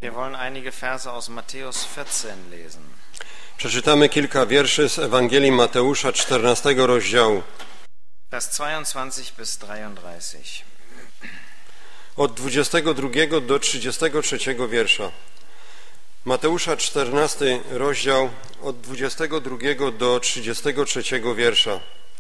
Wir wollen einige Verse aus Matthäus 14 lesen. Przeczytamy kilka wierszy z Ewangelii Mateusza 14 rozdziału. Vers 22 bis 33. Od 22 do 33 wiersza. Mateusza 14 rozdział od 22 do 33 wiersza.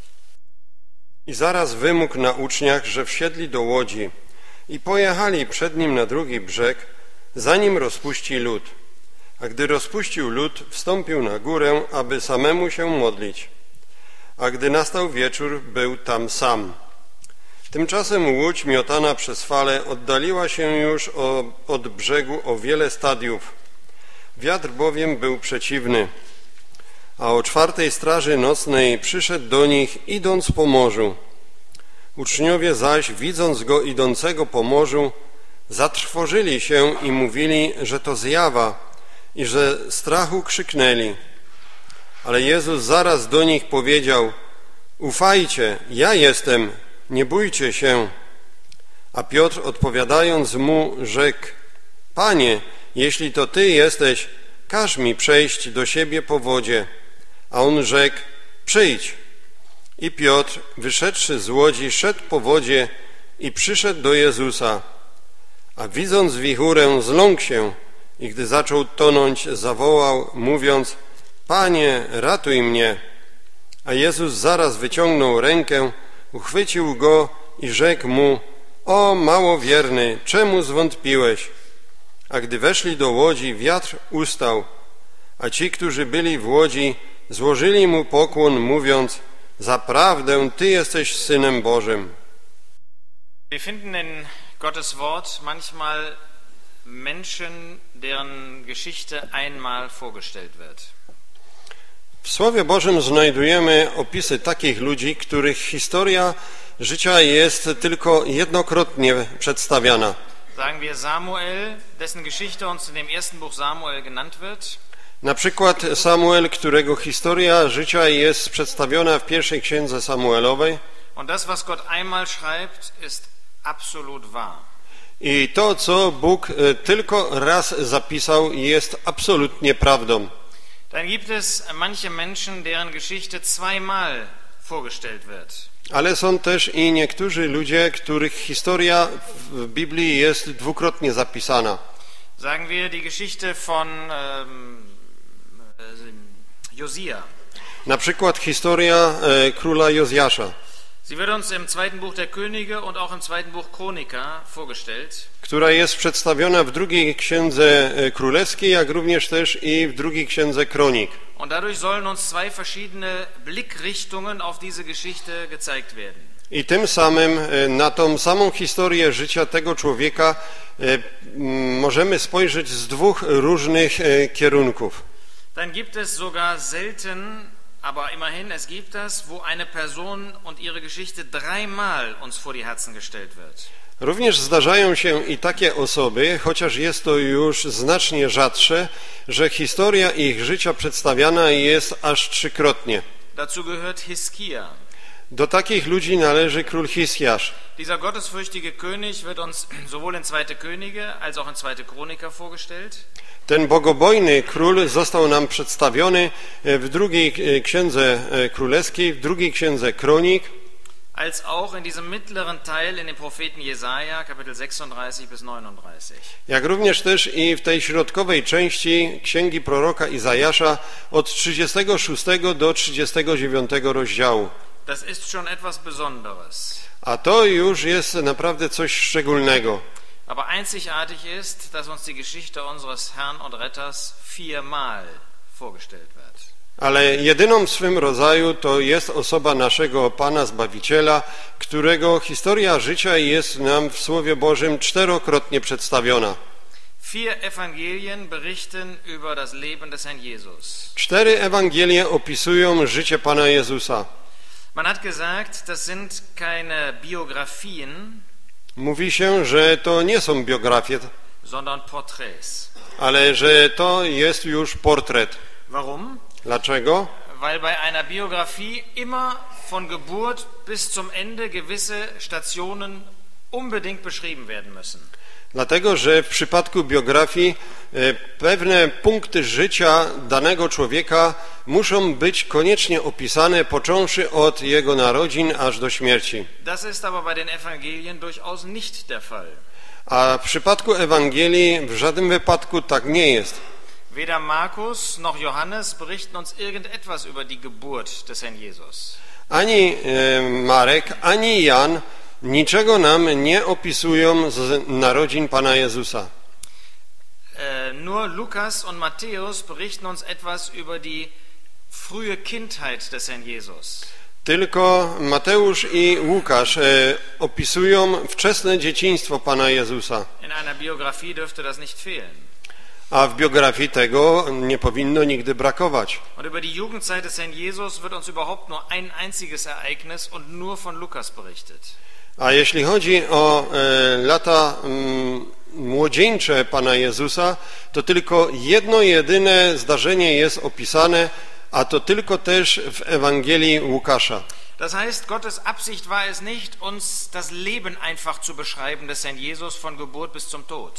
I zaraz wymógł na uczniach, że wsiedli do łodzi i pojechali przed nim na drugi brzeg, zanim rozpuści lód. A gdy rozpuścił lód, wstąpił na górę, aby samemu się modlić. A gdy nastał wieczór, był tam sam. Tymczasem łódź miotana przez fale oddaliła się już od brzegu o wiele stadiów. Wiatr bowiem był przeciwny. A o 4 straży nocnej przyszedł do nich, idąc po morzu. Uczniowie zaś, widząc go idącego po morzu, zatrwożyli się i mówili, że to zjawa, i że strachu krzyknęli. Ale Jezus zaraz do nich powiedział: ufajcie, ja jestem, nie bójcie się. A Piotr odpowiadając mu rzekł: Panie, jeśli to Ty jesteś, każ mi przejść do siebie po wodzie. A on rzekł: przyjdź. I Piotr, wyszedłszy z łodzi, szedł po wodzie i przyszedł do Jezusa. A widząc wichurę, zląkł się i gdy zaczął tonąć, zawołał, mówiąc: Panie, ratuj mnie. A Jezus zaraz wyciągnął rękę, uchwycił go i rzekł mu: o małowierny, czemu zwątpiłeś? A gdy weszli do łodzi, wiatr ustał, a ci, którzy byli w łodzi, złożyli mu pokłon, mówiąc: zaprawdę Ty jesteś Synem Bożym. Wir finden in Gottes Wort manchmal Menschen, deren Geschichte einmal vorgestellt wird. W Słowie Bożym znajdujemy opisy takich ludzi, których historia życia jest tylko jednokrotnie przedstawiana. Sagen wir Samuel, dessen Geschichte uns in dem ersten Buch Samuel genannt wird. Na przykład Samuel, którego historia życia jest przedstawiona w pierwszej księdze Samuelowej. Und das, was Gott einmal schreibt, ist absolut wahr. I to, co Bóg tylko raz zapisał, jest absolutnie prawdą. Dann gibt es manche Menschen, deren Geschichte zweimal vorgestellt wird. Ale są też i niektórzy ludzie, których historia w Biblii jest dwukrotnie zapisana. Sagen wir die Geschichte von Josia. Na przykład historia króla Jozjasza. Sie wird uns im zweiten Buch der Könige und auch im zweiten Buch Chroniker vorgestellt. Która jest przedstawiona w drugiej księdze królewskiej, jak również też i w drugiej księdze kronik. Und dadurch sollen uns zwei verschiedene Blickrichtungen auf diese Geschichte gezeigt werden. I tym samym na tą samą historię życia tego człowieka możemy spojrzeć z dwóch różnych kierunków. Dann gibt es sogar selten, aber immerhin, es gibt das, wo eine Person und ihre Geschichte dreimal uns vor die Herzen gestellt wird. Również zdarzają się i takie osoby, chociaż jest to już znacznie rzadsze, że historia ich życia przedstawiana jest aż trzykrotnie. Dazu gehört Hiskia. Do takich ludzi należy król Hiskiasz. Dieser gottesfürchtige König wird uns sowohl in 2. Könige als auch in 2. Chroniker vorgestellt. Ten bogobojny król został nam przedstawiony w drugiej księdze królewskiej, w drugiej księdze kronik, als auch in diesem mittleren Teil in dem Propheten Jesaja, Kapitel 36 bis 39. Jak również też i w tej środkowej części księgi proroka Izajasza od 36 do 39 rozdziału. Das ist schon etwas Besonderes. A to już jest naprawdę coś szczególnego. Aber einzigartig ist, dass uns die Geschichte unseres Herrn und Retters viermal vorgestellt wird. Ale jedyną w swym rodzaju to jest osoba naszego Pana Zbawiciela, którego historia życia jest nam w Słowie Bożym czterokrotnie przedstawiona. 4 Evangelien berichten über das Leben des Herrn Jesus. 4 Ewangelie opisują życie Pana Jezusa. Man hat gesagt, das sind keine Biografien, Mówi się, że to nie są biografie, sondern Porträts. ale że to jest już portret. Warum? Dlaczego? Weil bei einer Biografie immer von Geburt bis zum Ende gewisse Stationen unbedingt beschrieben werden müssen. Dlatego, że w przypadku biografii pewne punkty życia danego człowieka muszą być koniecznie opisane, począwszy od jego narodzin aż do śmierci. Das ist aber bei den Evangelien durchaus nicht der Fall. A w przypadku Ewangelii w żadnym wypadku tak nie jest. Weder Markus noch Johannes berichten uns irgendetwas über die Geburt des Herrn Jesus. Ani Marek, ani Jan niczego nam nie opisują z narodzin Pana Jezusa. Nur Lukas und Matthäus berichten uns etwas über die frühe Kindheit des Herrn Jesus. Tylko Mateusz i Łukasz opisują wczesne dzieciństwo Pana Jezusa. In einer Biografie dürfte das nicht fehlen. A w biografii tego nie powinno nigdy brakować. Und über die Jugendzeit des Herrn Jesus wird uns überhaupt nur ein einziges Ereignis und nur von Lukas berichtet. A jeśli chodzi o lata młodzieńcze Pana Jezusa, to tylko jedno jedyne zdarzenie jest opisane, a to tylko też w Ewangelii Łukasza. Das heißt, Gottes Absicht war es nicht, uns das Leben einfach zu beschreiben des Herrn Jesus von Geburt bis zum Tod.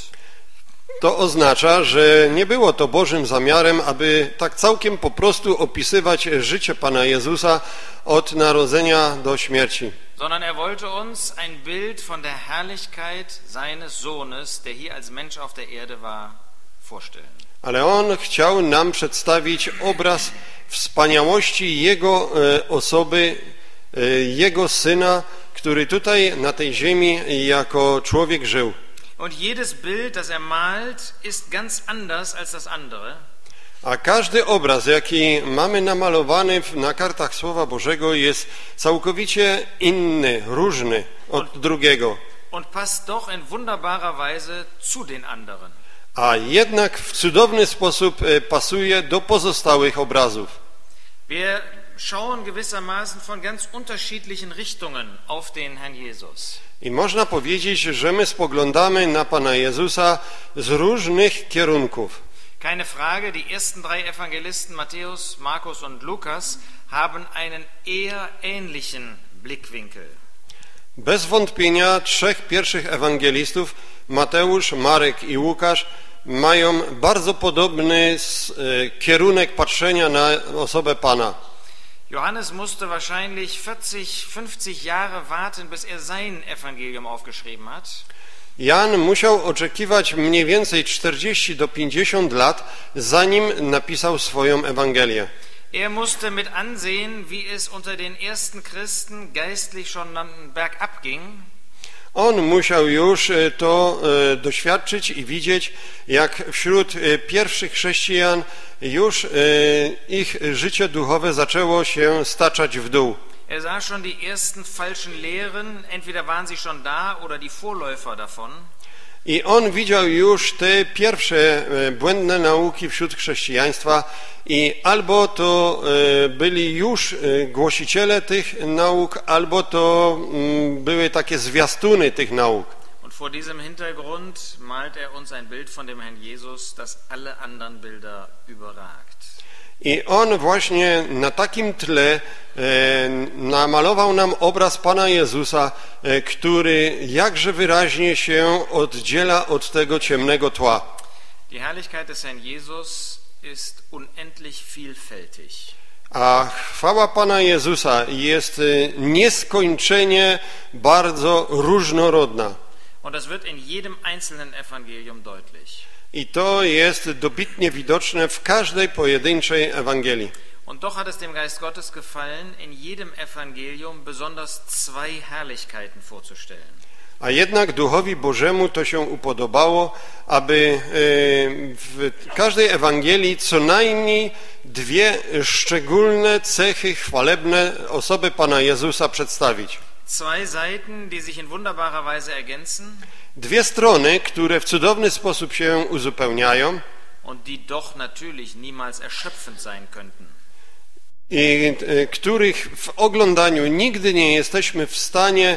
To oznacza, że nie było to Bożym zamiarem, aby tak całkiem po prostu opisywać życie Pana Jezusa od narodzenia do śmierci. Sondern er wollte uns ein Bild von der Herrlichkeit seines Sohnes, der hier als Mensch auf der Erde war, vorstellen. Ale On chciał nam przedstawić obraz wspaniałości Jego osoby, Jego Syna, który tutaj na tej ziemi jako człowiek żył. Und jedes Bild, das er malt, ist ganz anders als das andere. A każdy obraz, jaki mamy namalowany na kartach Słowa Bożego, jest całkowicie inny, różny od drugiego. Und passt doch in wunderbarer Weise zu den anderen. A jednak w cudowny sposób pasuje do pozostałych obrazów. Wir schauen gewissermaßen von ganz unterschiedlichen Richtungen auf den Herrn Jesus. I można powiedzieć, że my spoglądamy na Pana Jezusa z różnych kierunków. Keine Frage, die ersten drei Evangelisten, Matthäus, Markus und Lukas, haben einen eher ähnlichen Blickwinkel. Bez wątpienia trzech pierwszych ewangelistów, Mateusz, Marek i Łukasz, mają bardzo podobny kierunek patrzenia na osobę Pana. Johannes musste wahrscheinlich 40-50 Jahre warten, bis er sein Evangelium aufgeschrieben hat. Jan musiał oczekiwać mniej więcej 40 do 50 lat, zanim napisał swoją Ewangelię. Er musste mit ansehen, wie es unter den ersten Christen geistlich schon bergab ging. On musiał już to doświadczyć i widzieć, jak wśród pierwszych chrześcijan już ich życie duchowe zaczęło się staczać w dół. Er sah schon die ersten falschen Lehren, entweder waren sie schon da oder die Vorläufer davon. I on widział już te pierwsze błędne nauki wśród chrześcijaństwa i albo to byli już głosiciele tych nauk, albo to były takie zwiastuny tych nauk. Und vor diesem Hintergrund malt er uns ein Bild von dem Herrn Jesus, das alle anderen Bilder überragt. I on właśnie na takim tle namalował nam obraz Pana Jezusa, który jakże wyraźnie się oddziela od tego ciemnego tła. Die Herrlichkeit des Herrn Jesus ist unendlich vielfältig. A chwała Pana Jezusa jest nieskończenie bardzo różnorodna. Und das wird in jedem einzelnen Evangelium deutlich. I to jest dobitnie widoczne w każdej pojedynczej Ewangelii. Und doch hat es dem Geist Gottes gefallen, in jedem Evangelium besonders zwei Herrlichkeiten vorzustellen. A jednak Duchowi Bożemu to się upodobało, aby w każdej Ewangelii co najmniej dwie szczególne cechy chwalebne osoby Pana Jezusa przedstawić. Zwei Seiten, die sich in wunderbarer Weise ergänzen. Dwie strony, które w cudowny sposób się uzupełniają und die doch natürlich niemals erschöpfend sein könnten. I których w oglądaniu nigdy nie jesteśmy w stanie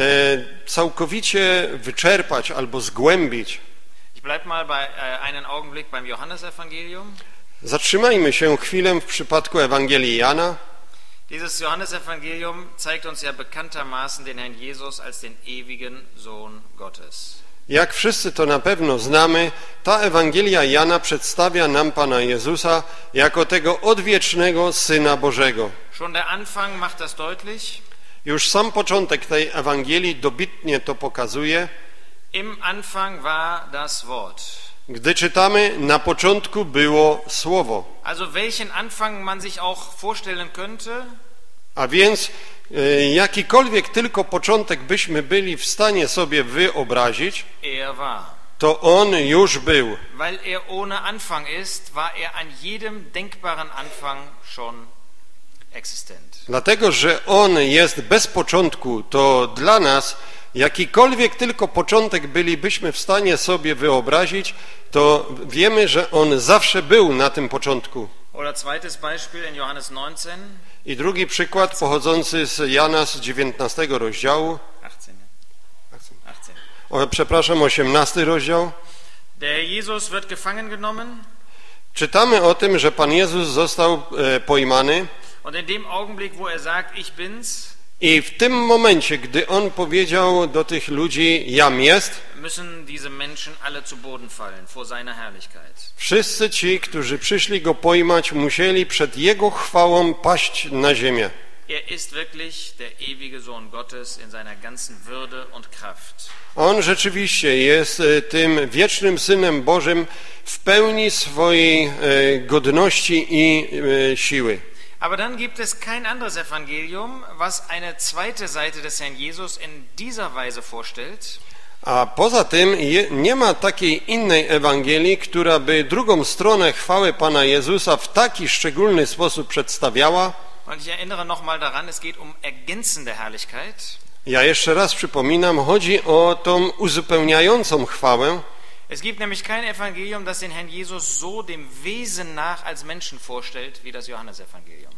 całkowicie wyczerpać albo zgłębić. Ich bleib mal einen Augenblick beim Johannesevangelium. Zatrzymajmy się chwilę w przypadku Ewangelii Jana. Dieses Johannesevangelium zeigt uns ja bekanntermaßen den Herrn Jesus als den ewigen Sohn Gottes. Jak wszyscy to na pewno znamy, ta Ewangelia Jana przedstawia nam Pana Jezusa jako tego odwiecznego Syna Bożego. Schon der Anfang macht das deutlich. Już sam początek tej Ewangelii dobitnie to pokazuje. Im Anfang war das Wort. Gdy czytamy, na początku było Słowo. Also welchen Anfang man sich auch vorstellen könnte, A więc jakikolwiek tylko początek byśmy byli w stanie sobie wyobrazić, er war. to on już był. Weil er ohne Anfang ist, war er an jedem denkbaren Anfang schon existent. Dlatego, że on jest bez początku, to dla nas jakikolwiek tylko początek bylibyśmy w stanie sobie wyobrazić, to wiemy, że on zawsze był na tym początku. Oder zweites Beispiel in Johannes 19. I drugi przykład pochodzący z Jana z 19 rozdziału, 18 rozdział. Der Jesus wird gefangen genommen. Czytamy o tym, że Pan Jezus został pojmany Und in dem Augenblick, wo er sagt, ich bin's, i w tym momencie, gdy on powiedział do tych ludzi, jam jest, müssen diese Menschen alle zu Boden fallen vor seiner Herrlichkeit. wszyscy ci, którzy przyszli go pojmać, musieli przed jego chwałą paść na ziemię. Er ist wirklich der ewige Sohn Gottes in seiner ganzen Würde und Kraft. On rzeczywiście jest tym wiecznym Synem Bożym w pełni swojej godności i siły. Aber dann gibt es kein anderes Evangelium, was eine zweite Seite des Herrn Jesus in dieser Weise vorstellt. A poza tym nie ma takiej innej Ewangelii, która by drugą stronę chwały Pana Jezusa w taki szczególny sposób przedstawiała. Und ich erinnere nochmal daran, es geht um ergänzende Herrlichkeit. Ja jeszcze raz przypominam, chodzi o tą uzupełniającą chwałę. Es gibt nämlich kein Evangelium, das den Herrn Jesus so dem Wesen nach als Menschen vorstellt, wie das Johannesevangelium.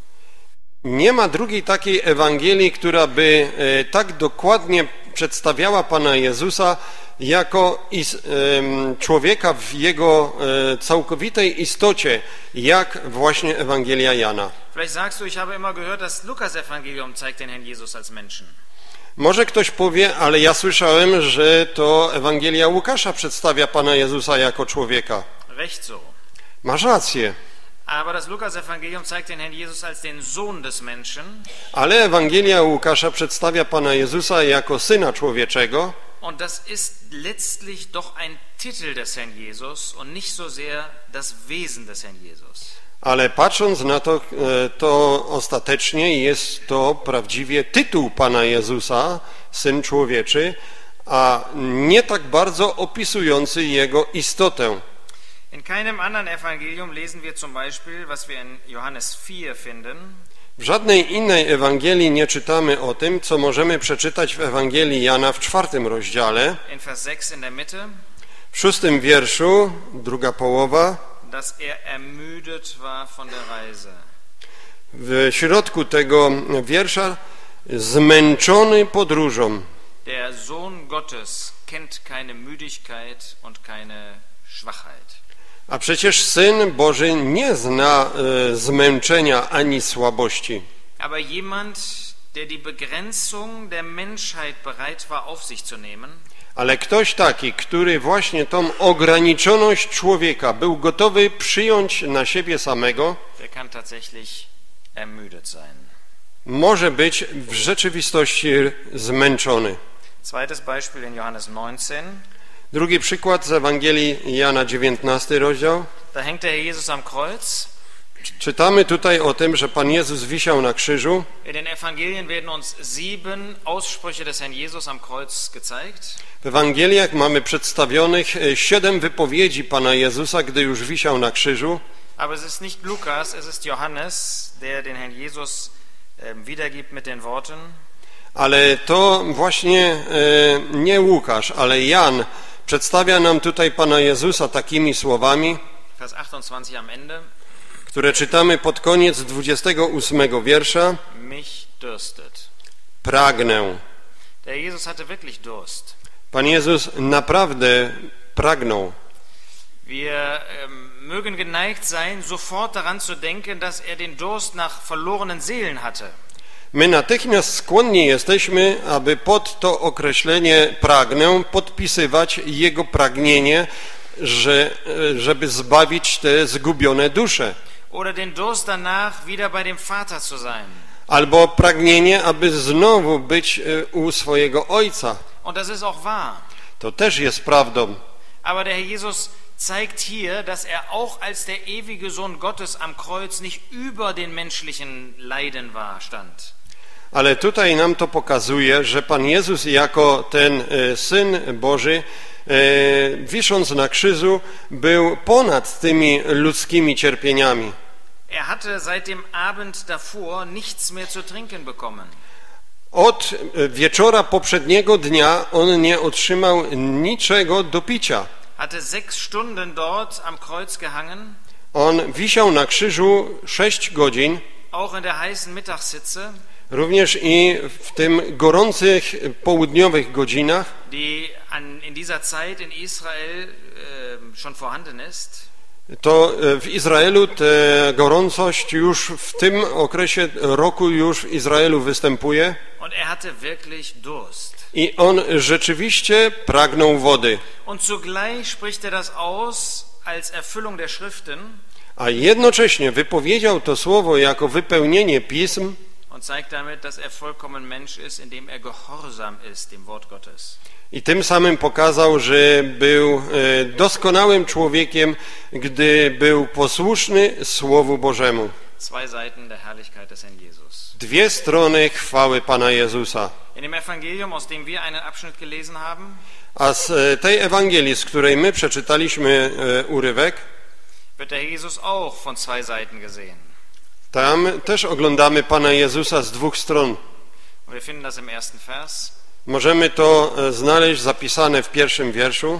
Nie ma drugiej takiej Ewangelii, która by tak dokładnie przedstawiała Pana Jezusa jako człowieka w jego całkowitej istocie, jak właśnie Ewangelia Jana. Vielleicht sagst du, ich habe immer gehört, das Lukas-Evangelium zeigt den Herrn Jesus als Menschen. Może ktoś powie, ale ja słyszałem, że to Ewangelia Łukasza przedstawia Pana Jezusa jako człowieka. Recht so. Masz rację. Aber das Lukas-Evangelium zeigt den Herrn Jesus als den Sohn des Menschen. Ale Ewangelia Łukasza przedstawia Pana Jezusa jako Syna Człowieczego. Und das ist letztlich doch ein Titel des Herrn Jesus und nicht so sehr das Wesen des Herrn Jesus. Ale patrząc na to, to ostatecznie jest to prawdziwie tytuł Pana Jezusa, Syn Człowieczy, a nie tak bardzo opisujący Jego istotę. In keinem anderen Evangelium lesen wir zum Beispiel, was wir in Johannes 4 finden. W żadnej innej Ewangelii nie czytamy o tym, co możemy przeczytać w Ewangelii Jana w 4 rozdziale, In Vers 6 in der Mitte, w 6 wierszu, druga połowa. dass er ermüdet war von der Reise. W środku tego wiersza, zmęczony podróżą. Der Sohn Gottes kennt keine Müdigkeit und keine Schwachheit. A przecież Syn Boży nie zna zmęczenia ani słabości. Aber jemand, der die Begrenzung der Menschheit bereit war, auf sich zu nehmen, Ale ktoś taki, który właśnie tą ograniczoność człowieka był gotowy przyjąć na siebie samego, der kann tatsächlich ermüdet sein. może być w rzeczywistości zmęczony. Zweites Beispiel in Johannes 19. Drugi przykład z Ewangelii Jana 19 rozdział. Da hängt der Herr Jesus am Kreuz. Czytamy tutaj o tym, że Pan Jezus wisiał na krzyżu. In den Evangelien werden uns 7 Aussprüche des Herrn Jesus am Kreuz gezeigt. W Ewangeliach mamy przedstawionych 7 wypowiedzi Pana Jezusa, gdy już wisiał na krzyżu. Aber es ist nicht Lukas, es ist Johannes, der den Herrn Jesus wiedergibt mit den Worten: Ale to właśnie nie Łukasz, ale Jan przedstawia nam tutaj Pana Jezusa takimi słowami, Vers 28 am Ende: które czytamy pod koniec 28 wiersza. Mich dürstet. Pragnę. Der Jesus hatte wirklich Durst. Pan Jezus naprawdę pragnął. Wir mögen geneigt sein, sofort daran zu denken, dass er den Durst nach verlorenen Seelen hatte. my natychmiast skłonni jesteśmy, aby pod to określenie pragnę podpisywać jego pragnienie, żeby zbawić te zgubione dusze. Oder den Durst danach, wieder bei dem Vater zu sein. Albo pragnienie, aby znowu być u swojego Ojca. Und das ist auch wahr. To też jest prawdą. Aber der Herr Jesus zeigt hier, dass er auch als der ewige Sohn Gottes am Kreuz nicht über den menschlichen Leiden stand. Ale tutaj nam to pokazuje, że Pan Jezus jako ten Syn Boży, wisząc na krzyżu, był ponad tymi ludzkimi cierpieniami. Er hatte seit dem Abend davor nichts mehr zu trinken bekommen. Od wieczora poprzedniego dnia on nie otrzymał niczego do picia. Hatte 6 Stunden dort am Kreuz gehangen. On wisiał na krzyżu 6 godzin. Auch in der heißen Mittagshitze. Również i w tym gorących południowych godzinach, die in dieser Zeit in Israel schon vorhanden ist. To w Izraelu ta gorącość już w tym okresie roku już w Izraelu występuje. Und er hatte wirklich Durst. I on rzeczywiście pragnął wody. Und zugleich spricht er das aus als Erfüllung der Schriften. A jednocześnie wypowiedział to słowo jako wypełnienie pism. Und zeigt damit, dass er vollkommen Mensch ist, indem er gehorsam ist dem Wort Gottes. I tym samym pokazał, że był doskonałym człowiekiem, gdy był posłuszny Słowu Bożemu. Zwei Seiten der Herrlichkeit des Herrn Jesus. Dwie strony chwały Pana Jezusa. In dem Evangelium, aus dem wir einen Abschnitt gelesen haben, A z tej Ewangelii, z której my przeczytaliśmy urywek, wird der Herr Jesus auch von zwei Seiten gesehen. tam też oglądamy Pana Jezusa z dwóch stron. Wir finden das im ersten Vers. Możemy to znaleźć zapisane w pierwszym wierszu,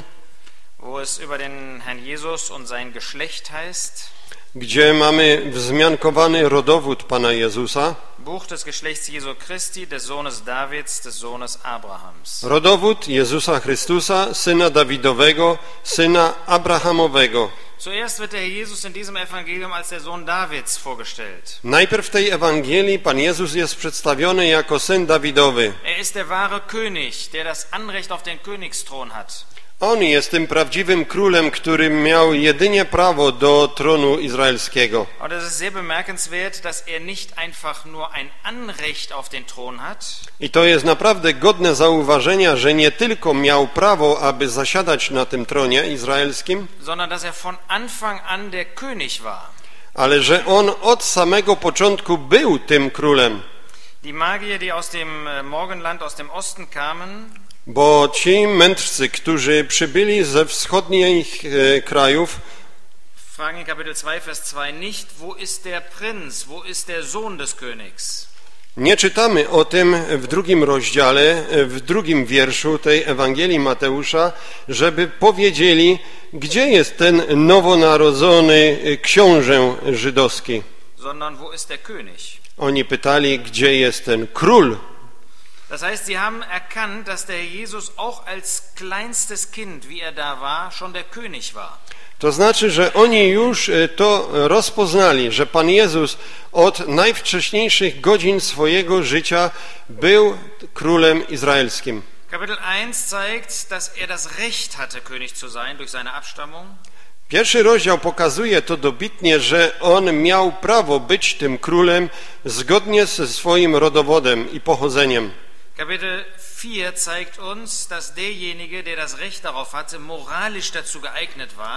wo es über den Herrn Jesus und sein Geschlecht heißt. Gdzie mamy wzmiankowany rodowód Pana Jezusa. Buch des Geschlechts Jesu Christi, des Sohnes Davids, des Sohnes Abrahams. Rodowód Jezusa Chrystusa, syna Dawidowego, syna Abrahamowego. Zuerst wird der Herr Jesus in diesem Evangelium als der Sohn Davids vorgestellt. Najpierw w tej Ewangelii Pan Jezus jest przedstawiony jako syn Dawidowy. Er ist der wahre König, der das Anrecht auf den Königsthron hat. On jest tym prawdziwym królem, który miał jedynie prawo do tronu izraelskiego. Und es ist sehr bemerkenswert, dass er nicht einfach nur ein Anrecht auf den Thron hat. I to jest naprawdę godne zauważenia, że nie tylko miał prawo, aby zasiadać na tym tronie izraelskim, sondern dass er von Anfang an der König war. ale że on od samego początku był tym królem. Die Magier, die aus dem Morgenland, aus dem Osten kamen, Bo ci mędrcy, którzy przybyli ze wschodnich krajów, fragen in Kapitel 2, Vers 2 nicht, wo ist der Prinz, wo ist der Sohn des Königs? nie czytamy o tym w drugim rozdziale, w drugim wierszu tej Ewangelii Mateusza, żeby powiedzieli, gdzie jest ten nowonarodzony książę żydowski. Sondern wo ist der König? Oni pytali, gdzie jest ten król. Das heißt, sie haben erkannt, dass der Jesus auch als kleinstes Kind, wie er da war, schon der König war. To znaczy, że oni już to rozpoznali, że Pan Jezus od najwcześniejszych godzin swojego życia był królem izraelskim. Kapitel 1 zeigt, dass er das Recht hatte, König zu sein durch seine Abstammung. Pierwszy rozdział pokazuje to dobitnie, że on miał prawo być tym królem zgodnie ze swoim rodowodem i pochodzeniem. Kapitel 4 zeigt uns, dass derjenige, der das Recht darauf hatte, moralisch dazu geeignet war.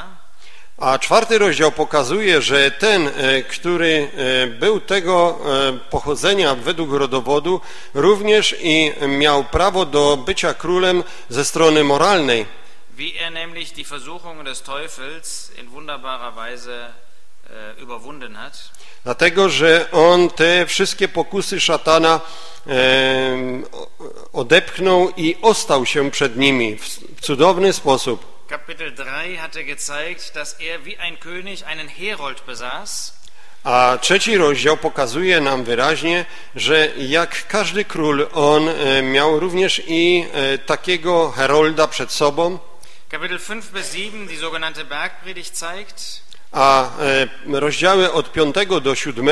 A czwarty rozdział pokazuje, że ten, który był tego pochodzenia według rodowodu, również i miał prawo do bycia królem ze strony moralnej. Wie er nämlich die Versuchungen des Teufels in wunderbarer Weise überwunden hat. Dlatego, że on te wszystkie pokusy szatana odepchnął i ostał się przed nimi w cudowny sposób. Kapitel 3 hatte gezeigt, dass er wie ein König einen Herold besaß. A trzeci rozdział pokazuje nam wyraźnie, że jak każdy król, on miał również i takiego herolda przed sobą. Kapitel 5 bis 7 die sogenannte Bergpredigt zeigt. A rozdziały od 5 do 7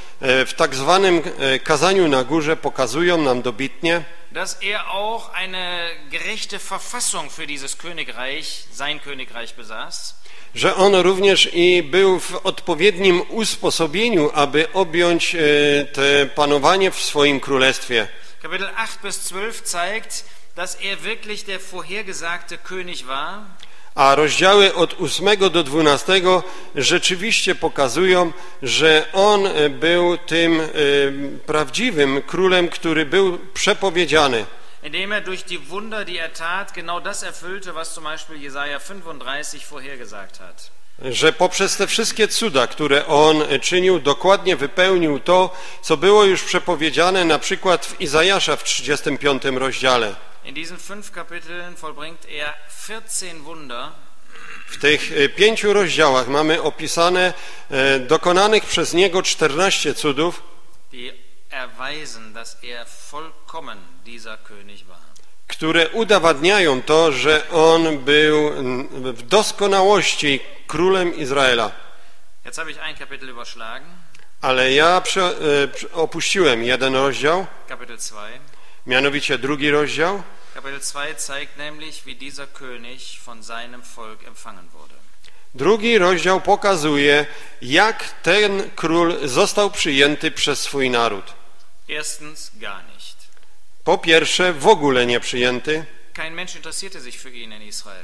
w tak zwanym kazaniu na górze pokazują nam dobitnie, dass er auch eine gerechte Verfassung für dieses Königreich, sein Königreich besaß. że on również i był w odpowiednim usposobieniu, aby objąć te panowanie w swoim królestwie. Kapitel 8 bis 12 zeigt, dass er wirklich der vorhergesagte König war. A rozdziały od 8 do 12 rzeczywiście pokazują, że on był tym prawdziwym królem, który był przepowiedziany. Indem er durch die Wunder, die er tat, genau das erfüllte, was zum Beispiel Jesaja 35 vorhergesagt hat. Że poprzez te wszystkie cuda, które on czynił, dokładnie wypełnił to, co było już przepowiedziane na przykład w Izajasza w 35 rozdziale. In diesen 5 Kapiteln vollbringt er 14 Wunder. W tych 5 rozdziałach mamy opisane dokonanych przez niego 14 cudów, Die erweisen, dass er vollkommen dieser König war. które udowadniają to, że on był w doskonałości królem Izraela. Jetzt habe ich ein Kapitel überschlagen, Ale ja opuściłem jeden rozdział, Kapitel 2. mianowicie 2 rozdział. Kapitel 2 zeigt nämlich, wie dieser König von seinem Volk empfangen wurde. 2 rozdział pokazuje, jak ten król został przyjęty przez swój naród. Erstens gar nicht. Po pierwsze, w ogóle nie przyjęty. Kein Mensch interessierte sich für ihn in Israel.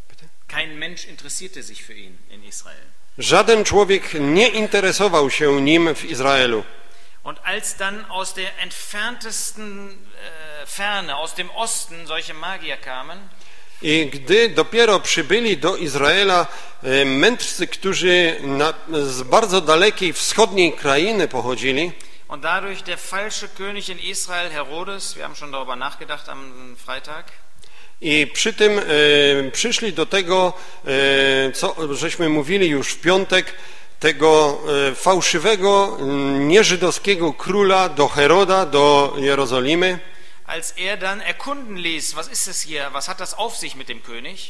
Kein Mensch interessierte sich für ihn in Israel. Żaden człowiek nie interesował się nim w Izraelu. Und als dann aus der entferntesten Ferne, aus dem Osten, solche Magier kamen, I gdy dopiero przybyli do Izraela mędrcy, którzy z bardzo dalekiej wschodniej krainy pochodzili, und dadurch der falsche König in Israel, Herodes, wir haben schon darüber nachgedacht am Freitag, i przy tym przyszli do tego, co żeśmy mówili już w piątek, tego fałszywego, nieżydowskiego króla, do Heroda, do Jerozolimy. als er dann erkunden ließ, was ist es hier, was hat das auf sich mit dem König?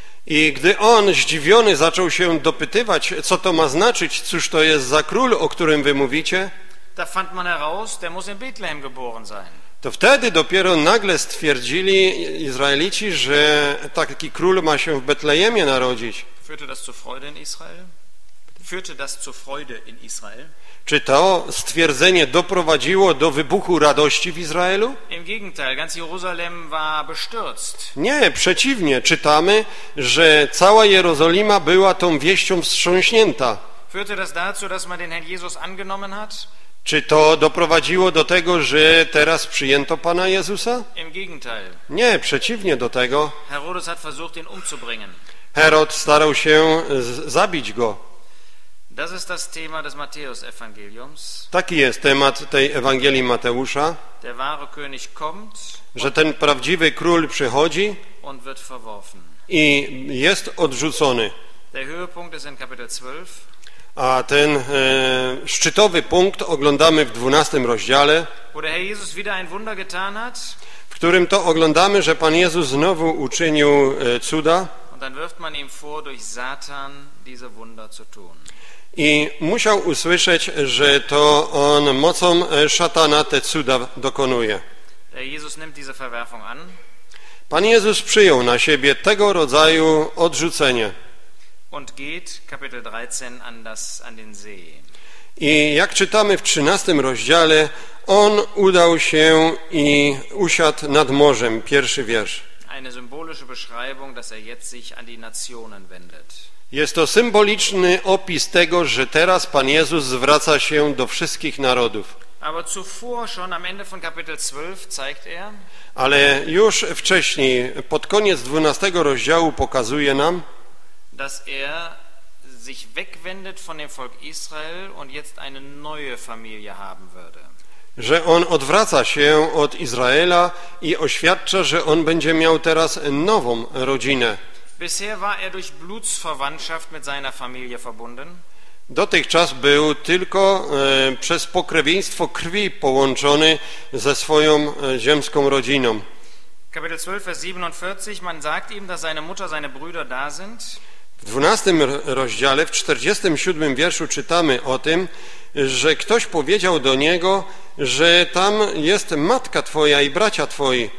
I gdy on zdziwiony zaczął się dopytywać, co to ma znaczyć, cóż to jest za król, o którym wy mówicie, Da fand man heraus, der muss in Bethlehem geboren sein. to wtedy dopiero nagle stwierdzili Izraelici, że taki król ma się w Betlejemie narodzić. Führte das zur Freude in Israel? Führte das zur Freude in Israel? Czy to stwierdzenie doprowadziło do wybuchu radości w Izraelu? Im Gegenteil, ganz Jerusalem war bestürzt. Nie, przeciwnie. Czytamy, że cała Jerozolima była tą wieścią wstrząśnięta. Führte das dazu, dass man den Herrn Jesus angenommen hat? Czy to doprowadziło do tego, że teraz przyjęto Pana Jezusa? Im Gegenteil. Nie, przeciwnie do tego. Herodes hat versucht, ihn umzubringen. Herod starał się zabić go. Das ist das Thema des Matthäus-Evangeliums. Taki jest temat tej Ewangelii Mateusza, Der wahre König kommt że ten prawdziwy król przychodzi und wird verworfen. i jest odrzucony. Der Höhepunkt ist in Kapitel 12. A ten szczytowy punkt oglądamy w 12 rozdziale, Wo der Herr Jesus wieder ein Wunder getan hat, w którym to oglądamy, że Pan Jezus znowu uczynił cuda und dann wirft man ihm vor, durch Satan diese Wunder zu tun. i musiał usłyszeć, że to on mocą szatana te cuda dokonuje. Der Jesus nimmt diese Verwerfung an Pan Jezus przyjął na siebie tego rodzaju odrzucenie. und geht, Kapitel 13, an den See. I jak czytamy w 13 rozdziale, on udał się i usiadł nad morzem, 1 wiersz. Eine symbolische Beschreibung, dass er jetzt sich an die Nationen wendet. Jest to symboliczny opis tego, że teraz Pan Jezus zwraca się do wszystkich narodów. Aber zuvor, schon am Ende von Kapitel 12, zeigt er, Ale już wcześniej, pod koniec 12 rozdziału pokazuje nam, dass er sich wegwendet von dem Volk Israel und jetzt eine neue Familie haben würde. że on odwraca się od Izraela i oświadcza, że on będzie miał teraz nową rodzinę. Bisher war er durch Blutsverwandtschaft mit seiner Familie verbunden. Dotychczas był tylko przez pokrewieństwo krwi połączony ze swoją ziemską rodziną. Kapitel 12, Vers 47, man sagt ihm, dass seine Mutter, seine Brüder da sind. W 12 rozdziale, w 47 wierszu czytamy o tym, że ktoś powiedział do niego, że tam jest matka twoja i bracia twoi.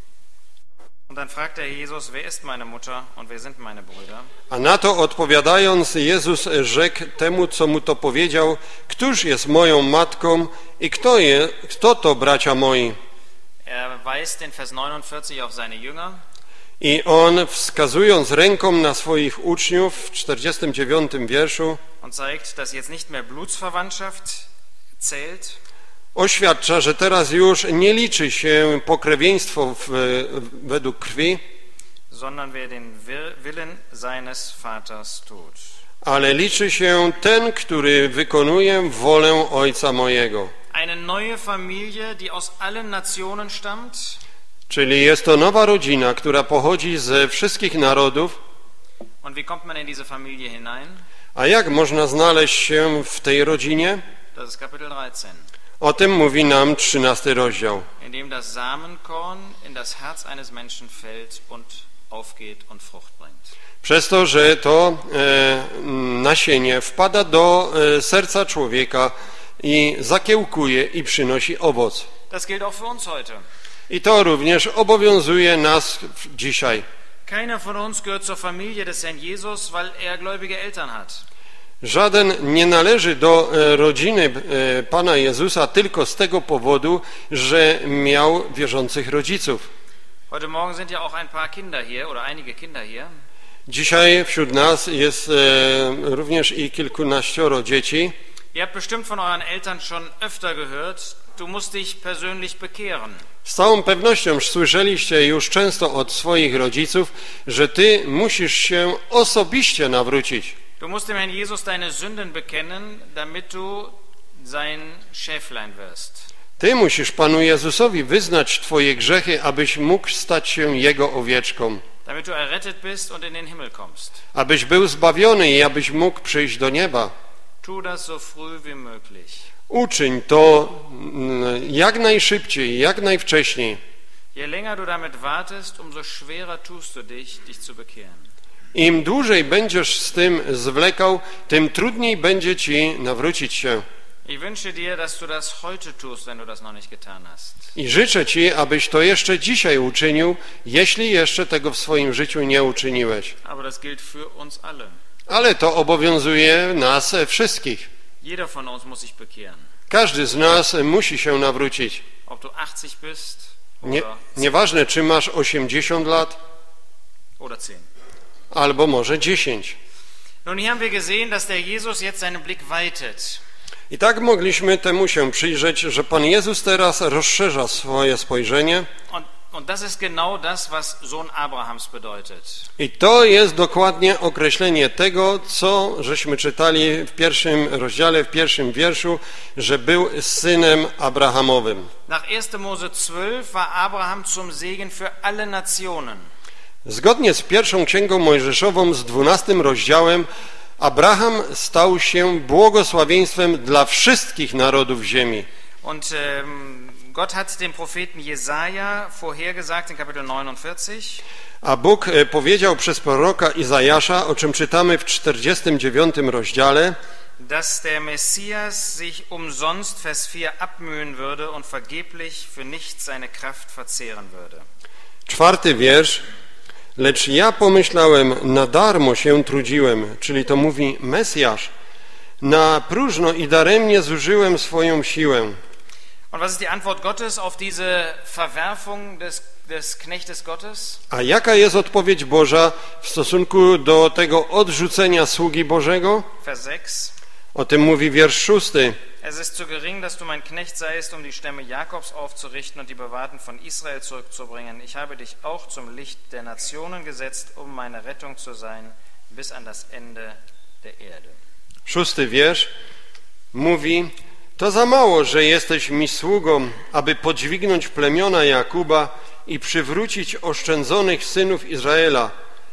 Und dann fragt der Jesus, wer ist meine Mutter und wer sind meine Brüder? A na to odpowiadając, Jezus rzekł temu, co mu to powiedział, któż jest moją matką i kto to bracia moi? Er weist in Vers 49 auf seine Jünger. I on, wskazując ręką na swoich uczniów w 49 wierszu, Und zeigt, dass jetzt nicht mehr Blutsverwandtschaft zählt, oświadcza, że teraz już nie liczy się pokrewieństwo według krwi, sondern wer den Willen seines Vaters tut. ale liczy się ten, który wykonuje wolę Ojca mojego. Eine neue Familie, die aus allen Nationen stammt. Czyli jest to nowa rodzina, która pochodzi ze wszystkich narodów. Und wie kommt man in diese Familie hinein? A jak można znaleźć się w tej rodzinie? Das ist Kapitel 13. O tym mówi nam 13 rozdział. In dem das Samenkorn in das Herz eines Menschen fällt und aufgeht und Frucht bringt. Przez to, że to nasienie wpada do serca człowieka i zakiełkuje i przynosi owoc. Das gilt auch für uns heute. I to również obowiązuje nas dzisiaj. Keiner von uns gehört zur Familie des Herrn Jesus, weil er gläubige Eltern hat. Żaden nie należy do rodziny Pana Jezusa tylko z tego powodu, że miał wierzących rodziców. Heute Morgen sind ja auch ein paar Kinder hier oder einige Kinder hier. Dzisiaj wśród nas jest również i kilkunaścioro dzieci. Ihr habt bestimmt von euren Eltern schon öfter gehört, du musst dich persönlich bekehren. Z całą pewnością słyszeliście już często od swoich rodziców, że ty musisz się osobiście nawrócić. Du musst dem Herrn Jesus deine Sünden bekennen, damit du sein Schäflein wirst. Ty musisz Panu Jezusowi wyznać twoje grzechy, abyś mógł stać się Jego owieczką. Damit du errettet bist und in den Himmel kommst. Abyś był zbawiony i abyś mógł przyjść do nieba. Tu das so früh wie möglich. Uczyń to jak najszybciej, jak najwcześniej. Je länger du damit wartest, umso schwerer tust du dich zu bekehren. Im dłużej będziesz z tym zwlekał, tym trudniej będzie ci nawrócić się. Ich wünsche dir, dass du das heute tust, wenn du das noch nicht getan hast. I życzę ci, abyś to jeszcze dzisiaj uczynił, jeśli jeszcze tego w swoim życiu nie uczyniłeś. Aber das gilt für uns alle. Ale to obowiązuje nas wszystkich. Jeder von uns muss sich bekehren. Każdy z nas musi się nawrócić. Ob du 80 bist Nieważne, czy masz 80 lat, oder 10. albo może 10. Nun, hier haben wir gesehen, dass der Jesus jetzt seinen Blick weitet. I tak mogliśmy temu się przyjrzeć, że Pan Jezus teraz rozszerza swoje spojrzenie. Und das ist genau das, was Sohn Abrahams bedeutet. I to jest dokładnie określenie tego, co żeśmy czytali w pierwszym rozdziale, w pierwszym wierszu, że był synem Abrahamowym. Nach 1. Mose 12 war Abraham zum Segen für alle Nationen. Zgodnie z pierwszą księgą mojżeszową, z 12 rozdziałem, Abraham stał się błogosławieństwem dla wszystkich narodów ziemi. Und Gott hat dem Propheten Jesaja vorhergesagt in Kapitel 49. A Bóg powiedział przez proroka Izajasza, o czym czytamy w 49 rozdziale, dass der Messias sich umsonst, Vers 4, abmühen würde und vergeblich für nichts seine Kraft verzehren würde. 4 wiersz. Lecz ja pomyślałem, na darmo się trudziłem, czyli to mówi Mesjasz, na próżno i daremnie zużyłem swoją siłę. Und was ist die Antwort Gottes auf diese Verwerfung des Knechtes Gottes? A jaka jest odpowiedź Boża w stosunku do tego odrzucenia sługi Bożego? Vers 6. O tym mówi wiersz 6. Es ist zu gering, dass du mein Knecht seist, die Stämme Jakobs aufzurichten und die Bewahrten von Israel zurückzubringen. Ich habe dich auch zum Licht der Nationen gesetzt, meine Rettung zu sein, bis an das Ende der Erde. 6 wiersz mówi: to za mało, że jesteś mi sługą, aby podźwignąć plemiona Jakuba i przywrócić oszczędzonych synów Izraela.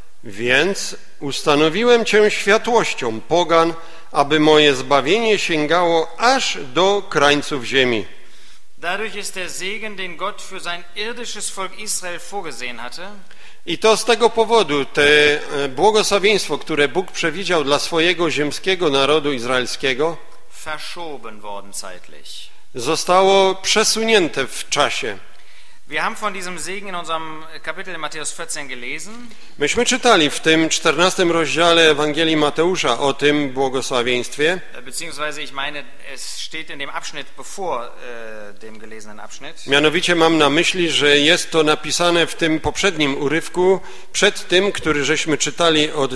Więc ustanowiłem cię światłością pogan, aby moje zbawienie sięgało aż do krańców ziemi. Dadurch ist der Segen, den Gott für sein irdisches Volk Israel vorgesehen hatte, I to z tego powodu te błogosławieństwo, które Bóg przewidział dla swojego ziemskiego narodu izraelskiego, verschoben worden zeitlich. zostało przesunięte w czasie. Wir haben von diesem Segen in unserem Kapitel in Matthäus 14 gelesen. Myśmy czytali w tym 14 rozdziale Ewangelii Mateusza o tym błogosławieństwie. Beziehungsweise ich meine, es steht in dem Abschnitt bevor dem gelesenen Abschnitt. Mianowicie mam na myśli, że jest to napisane w tym poprzednim urywku, przed tym, który żeśmy czytali od